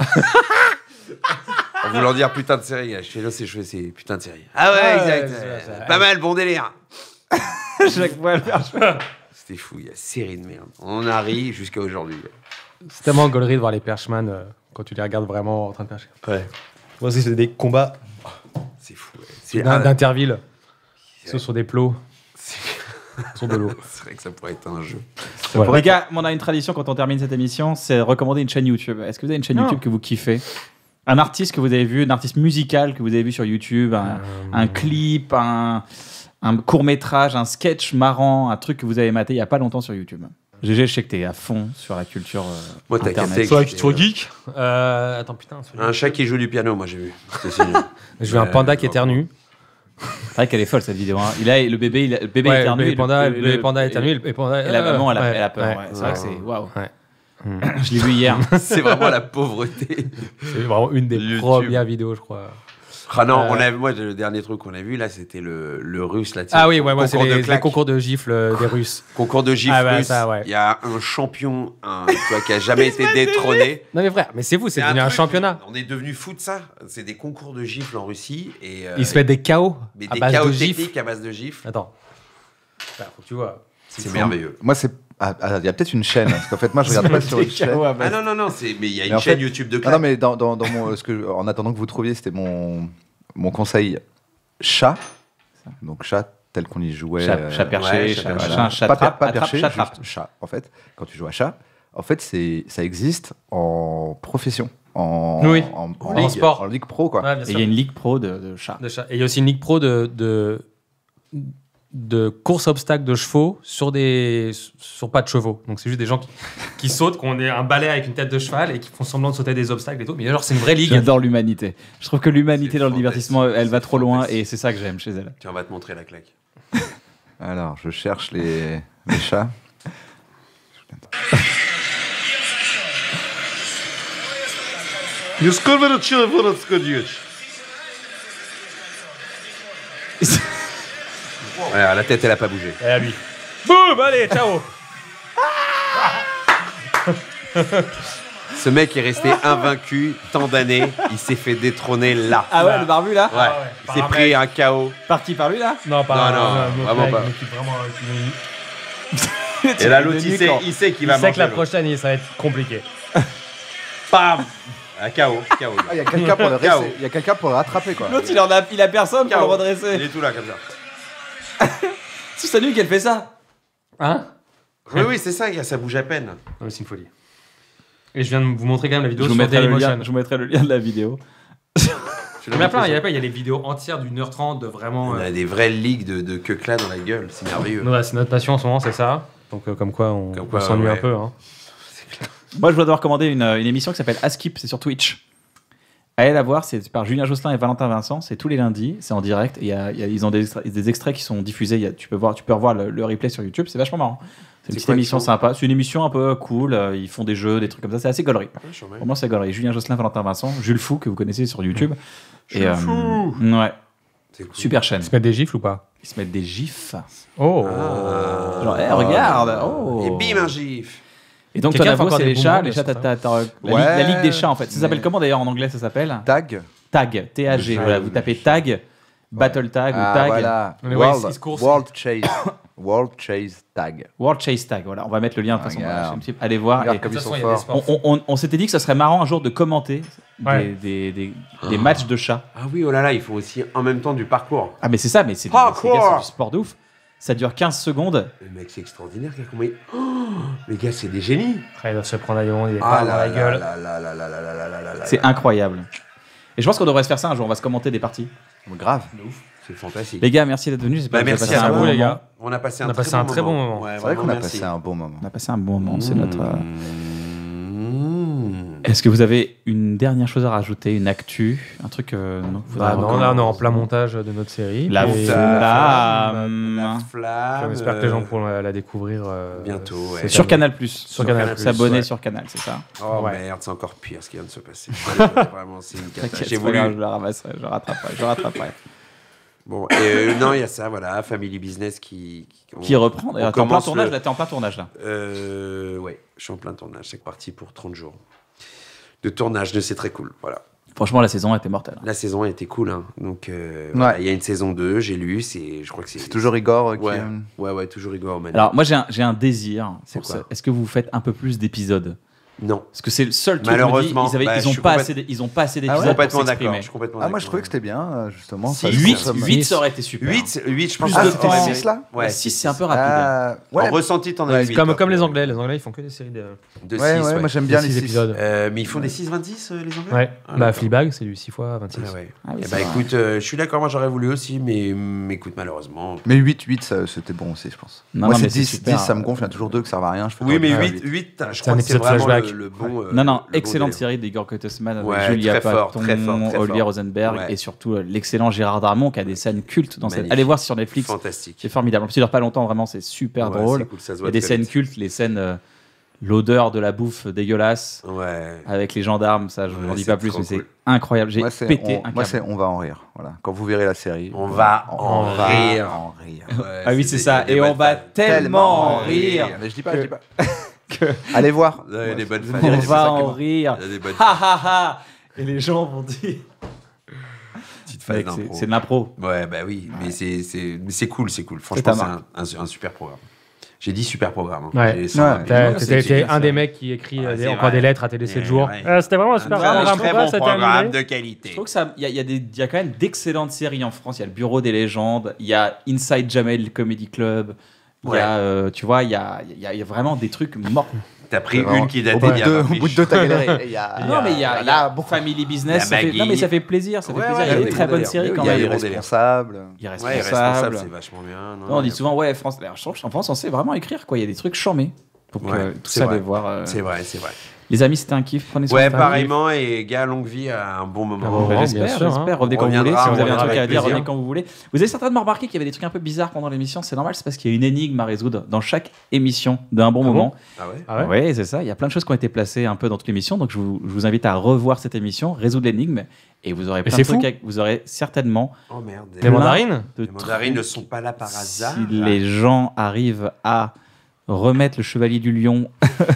En voulant dire putain de série. Je fais là, c'est chouette, c'est putain de série. Ah ouais, ah, exact. ouais, euh, ça, ça, pas ouais. mal, bon délire. Chaque fois, elle perd. C'était fou, il y a série de merde. On a ri jusqu'à aujourd'hui. C'est tellement gaulerie de voir les perchman euh, quand tu les regardes vraiment en train de percher. Ouais. Moi aussi, c'est des combats. C'est fou. Ouais. C'est D'in- d'Interville. Ils sont sur des plots. Sur de l'eau. C'est vrai que ça pourrait être un jeu. Voilà. Les gars, on a une tradition quand on termine cette émission, c'est recommander une chaîne YouTube. Est-ce que vous avez une chaîne Non. YouTube que vous kiffez? Un artiste que vous avez vu, un artiste musical que vous avez vu sur YouTube, un, Euh, un clip, un, un court-métrage, un sketch marrant, un truc que vous avez maté il n'y a pas longtemps sur YouTube. G G, je sais que t'es à fond sur la culture euh, Moi, t'as internet. capté. Soit, que soit c'était, geek. Euh, attends, putain. Un chat qui joue du piano, moi j'ai vu. C'était génial. J'ai vu un panda qui éternue. C'est vrai qu'elle est folle cette vidéo. Hein. Il a, le bébé, il a- le bébé Ouais, éternue. le bébé et panda, le- le bébé le- panda et- éternue, le bébé panda. Et la maman, elle a, ouais, elle a peur. ouais. ouais. C'est vrai que c'est waouh. Ouais. Je l'ai vu hier. C'est vraiment la pauvreté. C'est vraiment une des YouTube. premières vidéos, je crois. Ah non, Euh, on a, moi, le dernier truc qu'on a vu là, c'était le, le russe là. Ah oui, ouais, moi, c'est concours les, de les claques. concours de gifles euh, des Russes. Concours de gifles Ah ouais, russes. ça, ouais. Il y a un champion un, tu vois, qui a jamais été détrôné. Non mais frère, mais c'est vous, c'est devenu un truc, championnat. On est devenu fou de ça. C'est des concours de gifles en Russie. Et, euh, Ils se mettent des K O mais à des base chaos de gifles. techniques à base de gifles. Attends. Frère, faut que tu vois. C'est merveilleux. Moi, c'est. Ah, ah, il y a peut-être une chaîne, parce qu'en fait, moi, je regarde pas sur une chaîne. Ah non, non, non, c'est... mais il y a Mais une en chaîne fait- YouTube de Non, claques. non, mais dans, dans, dans mon, ce que, en attendant que vous trouviez, c'était mon, mon conseil chat. Donc, chat tel qu'on y jouait. Chat, euh, chat perché, ouais, chat chat machin, Voilà. chat pas, trappe, pas attrape, perché, chat juste trappe. chat. En fait, quand tu joues à chat, en fait, c'est, ça existe en profession. En, Oui. en, en, En ligue, sport. en ligue pro, quoi. Ouais, bien Et sûr. il y a une ligue pro de, de chats. De chat. Et il y a aussi une ligue pro de, de, de course à obstacles de chevaux sur, des, sur pas de chevaux. Donc c'est juste des gens qui, qui sautent, qui ont des- un balai avec une tête de cheval et qui font semblant de sauter des obstacles et tout. Mais genre, c'est une vraie ligue. J'adore l'humanité. Je trouve que l'humanité C'est dans le fantastique. divertissement, elle va C'est trop loin fantastique. et c'est ça que j'aime chez elle. Tiens, on va te montrer la claque. Alors, je cherche les, les chats. Voilà, la tête, elle a pas bougé. Et à lui. Boum, allez, ciao. Ce mec est resté invaincu tant d'années. Il s'est fait détrôner là. Ah ouais, le barbu là Ouais. ouais. Il Par s'est un pris mec. un K O. Par qui? Par lui là? Non, pas Non, un- non, un autre vraiment mec, pas. mais qui vraiment, qui- Et là, Le l'autre, il nuque sait, en- il sait qu'il va Il sait manger. que la l'autre. prochaine, il- ça va être compliqué. Bam Un K O. K O. Ah, il y a quelqu'un pour le K O. rester- il y a quelqu'un pour le rattraper, quoi. L'autre il en a, il a personne pour K le O. redresser. Il est tout là, comme ça. C'est sa nuque qu'elle fait ça. Hein? Oui, oui, c'est ça, gars, ça bouge à peine. Non, mais c'est une folie. Et je viens de vous montrer quand même la Je vidéo vous, sur mettrai le lien, Dailymotion. je vous mettrai le lien de la vidéo. Il y en a plein, il y a plein, il y a les vidéos entières d'une heure trente de vraiment. On euh, a des vraies ligues de, de queue-clas dans la gueule, c'est merveilleux. nous, là, c'est notre passion en ce moment, c'est ça. Donc, euh, comme quoi, on, Comme on quoi, s'ennuie ouais. un peu. Hein. Moi, je voudrais devoir recommander une, une émission qui s'appelle Askip, c'est sur Twitch. Allez la voir, c'est par Julien Josselin et Valentin Vincent, c'est tous les lundis, c'est en direct. Et il y a- il y a- ils ont des extraits, des extraits qui sont diffusés, il y a- tu, peux voir, tu peux revoir le, le replay sur YouTube, c'est vachement marrant. C'est une C'est petite quoi, émission ils font sympa, c'est une émission un peu cool, euh, ils font des jeux, des trucs comme ça, c'est assez gaulerie. Ouais, je suis en même. Pour moi, c'est gaulerie. Julien Josselin, Valentin Vincent, Jules Fou, que vous connaissez sur YouTube. Jules et, euh, Fou. Ouais, C'est cool. super chaîne. Ils se mettent des gifles ou pas? Ils se mettent des gifs. Oh Ah. Genre, eh, regarde oh. Et bim, un gif. Et donc, Quelqu'un ton fait avo, encore c'est des les chats. bonbons, Les chats, bien t'as- sûr, t'as- t'as- la, Ouais, ligue, la ligue des chats, en fait. Ça s'appelle mais- comment d'ailleurs en anglais, ça s'appelle? Tag. Tag, T A G. Voilà, vous tapez tag, Battle Tag ou Ah, Tag. voilà. Mais ouais, World, ils se coursent. World Chase. World Chase Tag. World Chase Tag. Voilà, on va mettre le lien de toute façon. Regarde. Voilà, chez- allez voir. Regarde Et comme De ils toute sont façon, il y a des forts. sports. on on- on s'était dit que ça serait marrant un jour de commenter Ouais. des, des, des, des matchs de chats. Ah oui, oh là là, il faut aussi en même temps du parcours. Ah, mais c'est ça, mais c'est Parkour. c'est- c'est du sport de ouf. Ça dure quinze secondes. Le mec, c'est extraordinaire. Gars, comment il- Oh, les gars, c'est des génies. Après, ils doivent se prendre à des moments, il est Ah pas dans là la là gueule. là là là là là là là là là là C'est là. incroyable. Et je pense qu'on devrait se faire ça un jour. On va se commenter des parties. Grave. C'est fantastique. Les gars, merci d'être venus. Bah, merci à vous, les gars. On a passé un, on a très, passé bon un très bon moment. moment. Ouais, C'est vrai qu'on a merci. passé un bon moment. On a passé un bon moment. C'est Mmh. notre. Est-ce que vous avez une dernière chose à rajouter, une actu, un truc euh, non, que vous Bah, voudrez non, là on est en recommencer plein montage de notre série. La Et- flamme. La flamme. J'espère que les gens pourront la, la découvrir euh, bientôt. Ouais. cette Sur année. Canal Plus. Sur Sur Canal+, Canal. S'abonner ouais. sur Canal, c'est ça. Oh Ouais. merde, c'est encore pire ce qui vient de se passer. Vraiment, c'est une catastrophe. T'inquiète, J'ai c'est pas voulu. grave, je la ramasserai, je rattraperai, je rattraperai. Bon, et euh, non, il y a ça, voilà, Family Business qui qui, Qui reprend. on D'ailleurs, T'es en plein commence tournage, le- là, t'es en plein tournage là. Euh, ouais, je suis en plein tournage. C'est parti pour trente jours de tournage. de C'est très cool. Voilà. Franchement, la saison a été mortelle. La saison a été cool. Hein. Donc, euh, voilà, il y a une saison deux, j'ai lu. C'est, je crois que c'est. C'est toujours Igor euh, qui. Ouais, euh, ouais, ouais, toujours Igor. Manet. Alors, moi, j'ai un, j'ai un désir. C'est pour quoi ça. Est-ce que vous faites un peu plus d'épisodes? Non. Parce que c'est le seul truc. Malheureusement, je me dis, ils, avaient, bah, ils, je ont suis pas complète- assez d'- ils ont pas assez Ah ouais d'épisodes pour complètement d'accord. s'exprimer. Je suis complètement Ah, moi je d'accord. trouvais que c'était bien, euh, justement. Si, ça- huit, ça- ça- huit, ça aurait été super. huit, huit, je pense Plus que de ça temps. aurait six, mérité. là Ouais, six, six, c'est un peu rapide. Ah, ouais. En ressenti, t'en as Ouais, huit. comme, toi. comme les Anglais. Les Anglais, ils font que des séries de, De Ouais, six, ouais, ouais. moi j'aime de bien six les six. épisodes. Euh, mais ils font des six vingt-dix, euh, les Anglais Ouais. Ah, bah, d'accord. Fleabag, c'est du six fois vingt-six. Ah ouais. Ah oui, Eh c'est bah vrai. écoute, euh, je suis d'accord, moi j'aurais voulu aussi, mais, mais écoute, malheureusement. Mais huit, huit, ça, c'était bon aussi, je pense. Non, Moi non, c'est mais c'est dix, super. dix, ça me gonfle, il y en a toujours deux que ça servent à rien. Je fais Oui, mais ah, huit, huit, je C'est crois un que c'est épisode vraiment flashback. le, le bon. euh, Non, non, le bon excellente délire. série d'Igor Kottesman avec Ouais, Julia très fort, Patton, très fort, très Olivier fort. Rosenberg Ouais. et surtout euh, l'excellent Gérard Darmon qui a des scènes cultes dans cette. Magnifique. Allez voir sur Netflix, Fantastique. c'est formidable. En plus, il dure pas longtemps, vraiment, c'est super Ouais, drôle. c'est cool, ça se Il y voit a des très scènes vite. cultes, les scènes, euh, l'odeur de la bouffe dégueulasse Ouais. avec les gendarmes, ça, je Ouais, n'en dis c'est pas plus, trop mais c'est cool. incroyable. J'ai Moi, c'est pété on, un moi, câble. c'est on va en rire. Voilà. Quand vous verrez la série, On va en va rire. en rire. Ouais, Ah oui, c'est des- ça. des Et on bonnes va fans. tellement en rire. Mais je dis pas, je dis pas. que Allez voir. Ouais, il y a des bonnes fans. on c'est va ça qui en m'a- rire. Il y a des bonnes Ha ha ha. Et les gens vont dire. petites phase Mec, c'est- d'impro. c'est de l'impro. Ouais, bah oui, mais c'est c'est mais c'est cool, c'est cool. ta Franchement, c'est marque. un, un, un super programme. J'ai dit super programme. hein. Ouais. J'ai- ça, Ouais. mais T'as- non, c'est T'es t'es génial, un ça. des mecs qui écrit Ouais, euh, des- c'est encore vrai. des lettres à télé sept Ouais, jours. ouais. Euh, C'était vraiment un super Un programme. très Pourquoi bon ça programme terminé de qualité. Je trouve que ça, il y, a- il y a des, il y a quand même d'excellentes séries en France. Il y a le Bureau des légendes, il y a Inside Jamel Comedy Club. Il y Ouais. a, euh, tu vois, il y a, il y a- il y a vraiment des trucs morts. T'as pris C'est vraiment- une qui Au datait bout de d'il y a deux, vingt au bout de deux, t'as galéré. Et il y a- Non, mais il y a, il y a beaucoup. Family Business. La Ça fait, non, mais Maggie. ça fait plaisir. Ça fait Ouais, plaisir. ouais, il y a ouais, des très ouais, bonnes ouais, séries ouais, quand Il y a même. les gros délire. responsables. Il est Ouais, responsable. responsable, c'est vachement bien. Non, Non, on dit non. souvent, ouais, France. Alors, je trouve qu'en France, on sait vraiment écrire, quoi. Il y a des trucs charmés. Donc, Ouais, euh, tout c'est ça vrai. de voir. euh, C'est vrai, c'est vrai. Les amis, c'était un kiff. Prenez soin Ouais, de famille. pareillement, et gars, longue vie à un bon moment. Ah bon, Bah, bien j'espère, sûr, hein. j'espère. Revenez On quand vous voulez. reviendra, Si on vous avez un reviendra truc à avec dire, plaisir. revenez quand vous voulez. Vous avez certainement remarqué qu'il y avait des trucs un peu bizarres pendant l'émission. C'est normal, c'est parce qu'il y a une énigme à résoudre dans chaque émission d'un bon Ah bon moment. Ah ouais Ah ouais Oui, c'est ça. Il y a plein de choses qui ont été placées un peu dans toute l'émission. Donc, je vous, je vous invite à revoir cette émission, résoudre l'énigme. Et vous aurez plein c'est de trucs. fou. avec- Vous aurez certainement Oh merde. Les plein mandarines de Les mandarines ne trucs. sont pas là par hasard. Si les gens arrivent à remettre le chevalier du lion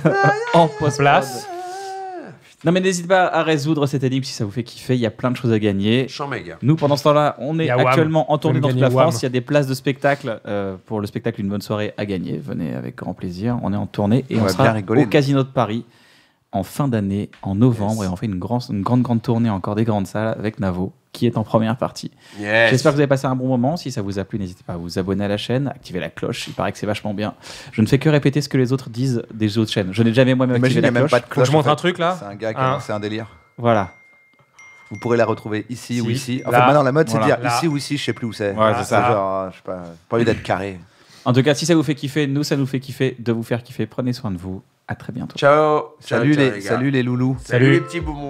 en post place. Non, mais n'hésitez pas à résoudre cette énigme si ça vous fait kiffer. Il y a plein de choses à gagner. Chant méga. Nous, pendant ce temps-là, on Il est y a Wham. actuellement en tournée Vous dans toute gagnez la France. Wham. Il y a des places de spectacle euh, pour le spectacle Une bonne soirée à gagner. Venez avec grand plaisir. On est en tournée et On on, va sera bien rigoler, au nous. Casino de Paris en fin d'année, en novembre. Yes. Et on fait une, grande, une grande, grande tournée encore des grandes salles avec Navo qui est en première partie. Yes. J'espère que vous avez passé un bon moment. Si ça vous a plu, n'hésitez pas à vous abonner à la chaîne, activer la cloche. Il paraît que c'est vachement bien. Je ne fais que répéter ce que les autres disent des autres chaînes. Je n'ai jamais moi-même Imagine, activé il n'y a la même cloche. pas de Faut que cloche. je montre en un fait. truc là. C'est un gars qui Un. a lancé un délire. Voilà. Vous pourrez la retrouver ici ou Si. ici. En Là. fait, maintenant, la mode, c'est Voilà. de dire Là. ici ou ici, je sais plus où c'est. Ouais, c'est ça. Genre, je sais pas, pas envie d'être carré. En tout cas, si ça vous fait kiffer, nous, ça nous fait kiffer de vous faire kiffer. Prenez soin de vous. À très bientôt. Ciao. Salut, Ciao, les, ciao, gars. salut les loulous. Salut Salut. les petits boumons.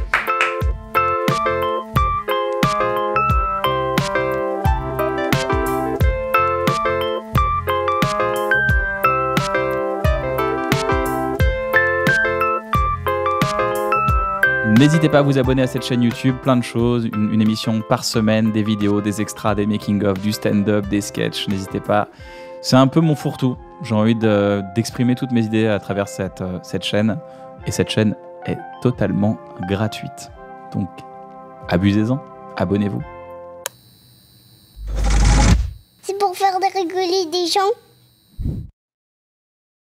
N'hésitez pas à vous abonner à cette chaîne YouTube, plein de choses, une, une émission par semaine, des vidéos, des extras, des making-of, du stand-up, des sketchs, n'hésitez pas. C'est un peu mon fourre-tout. J'ai envie de- d'exprimer toutes mes idées à travers cette, euh, cette chaîne. Et cette chaîne est totalement gratuite. Donc, abusez-en, abonnez-vous. C'est pour faire rigoler des gens.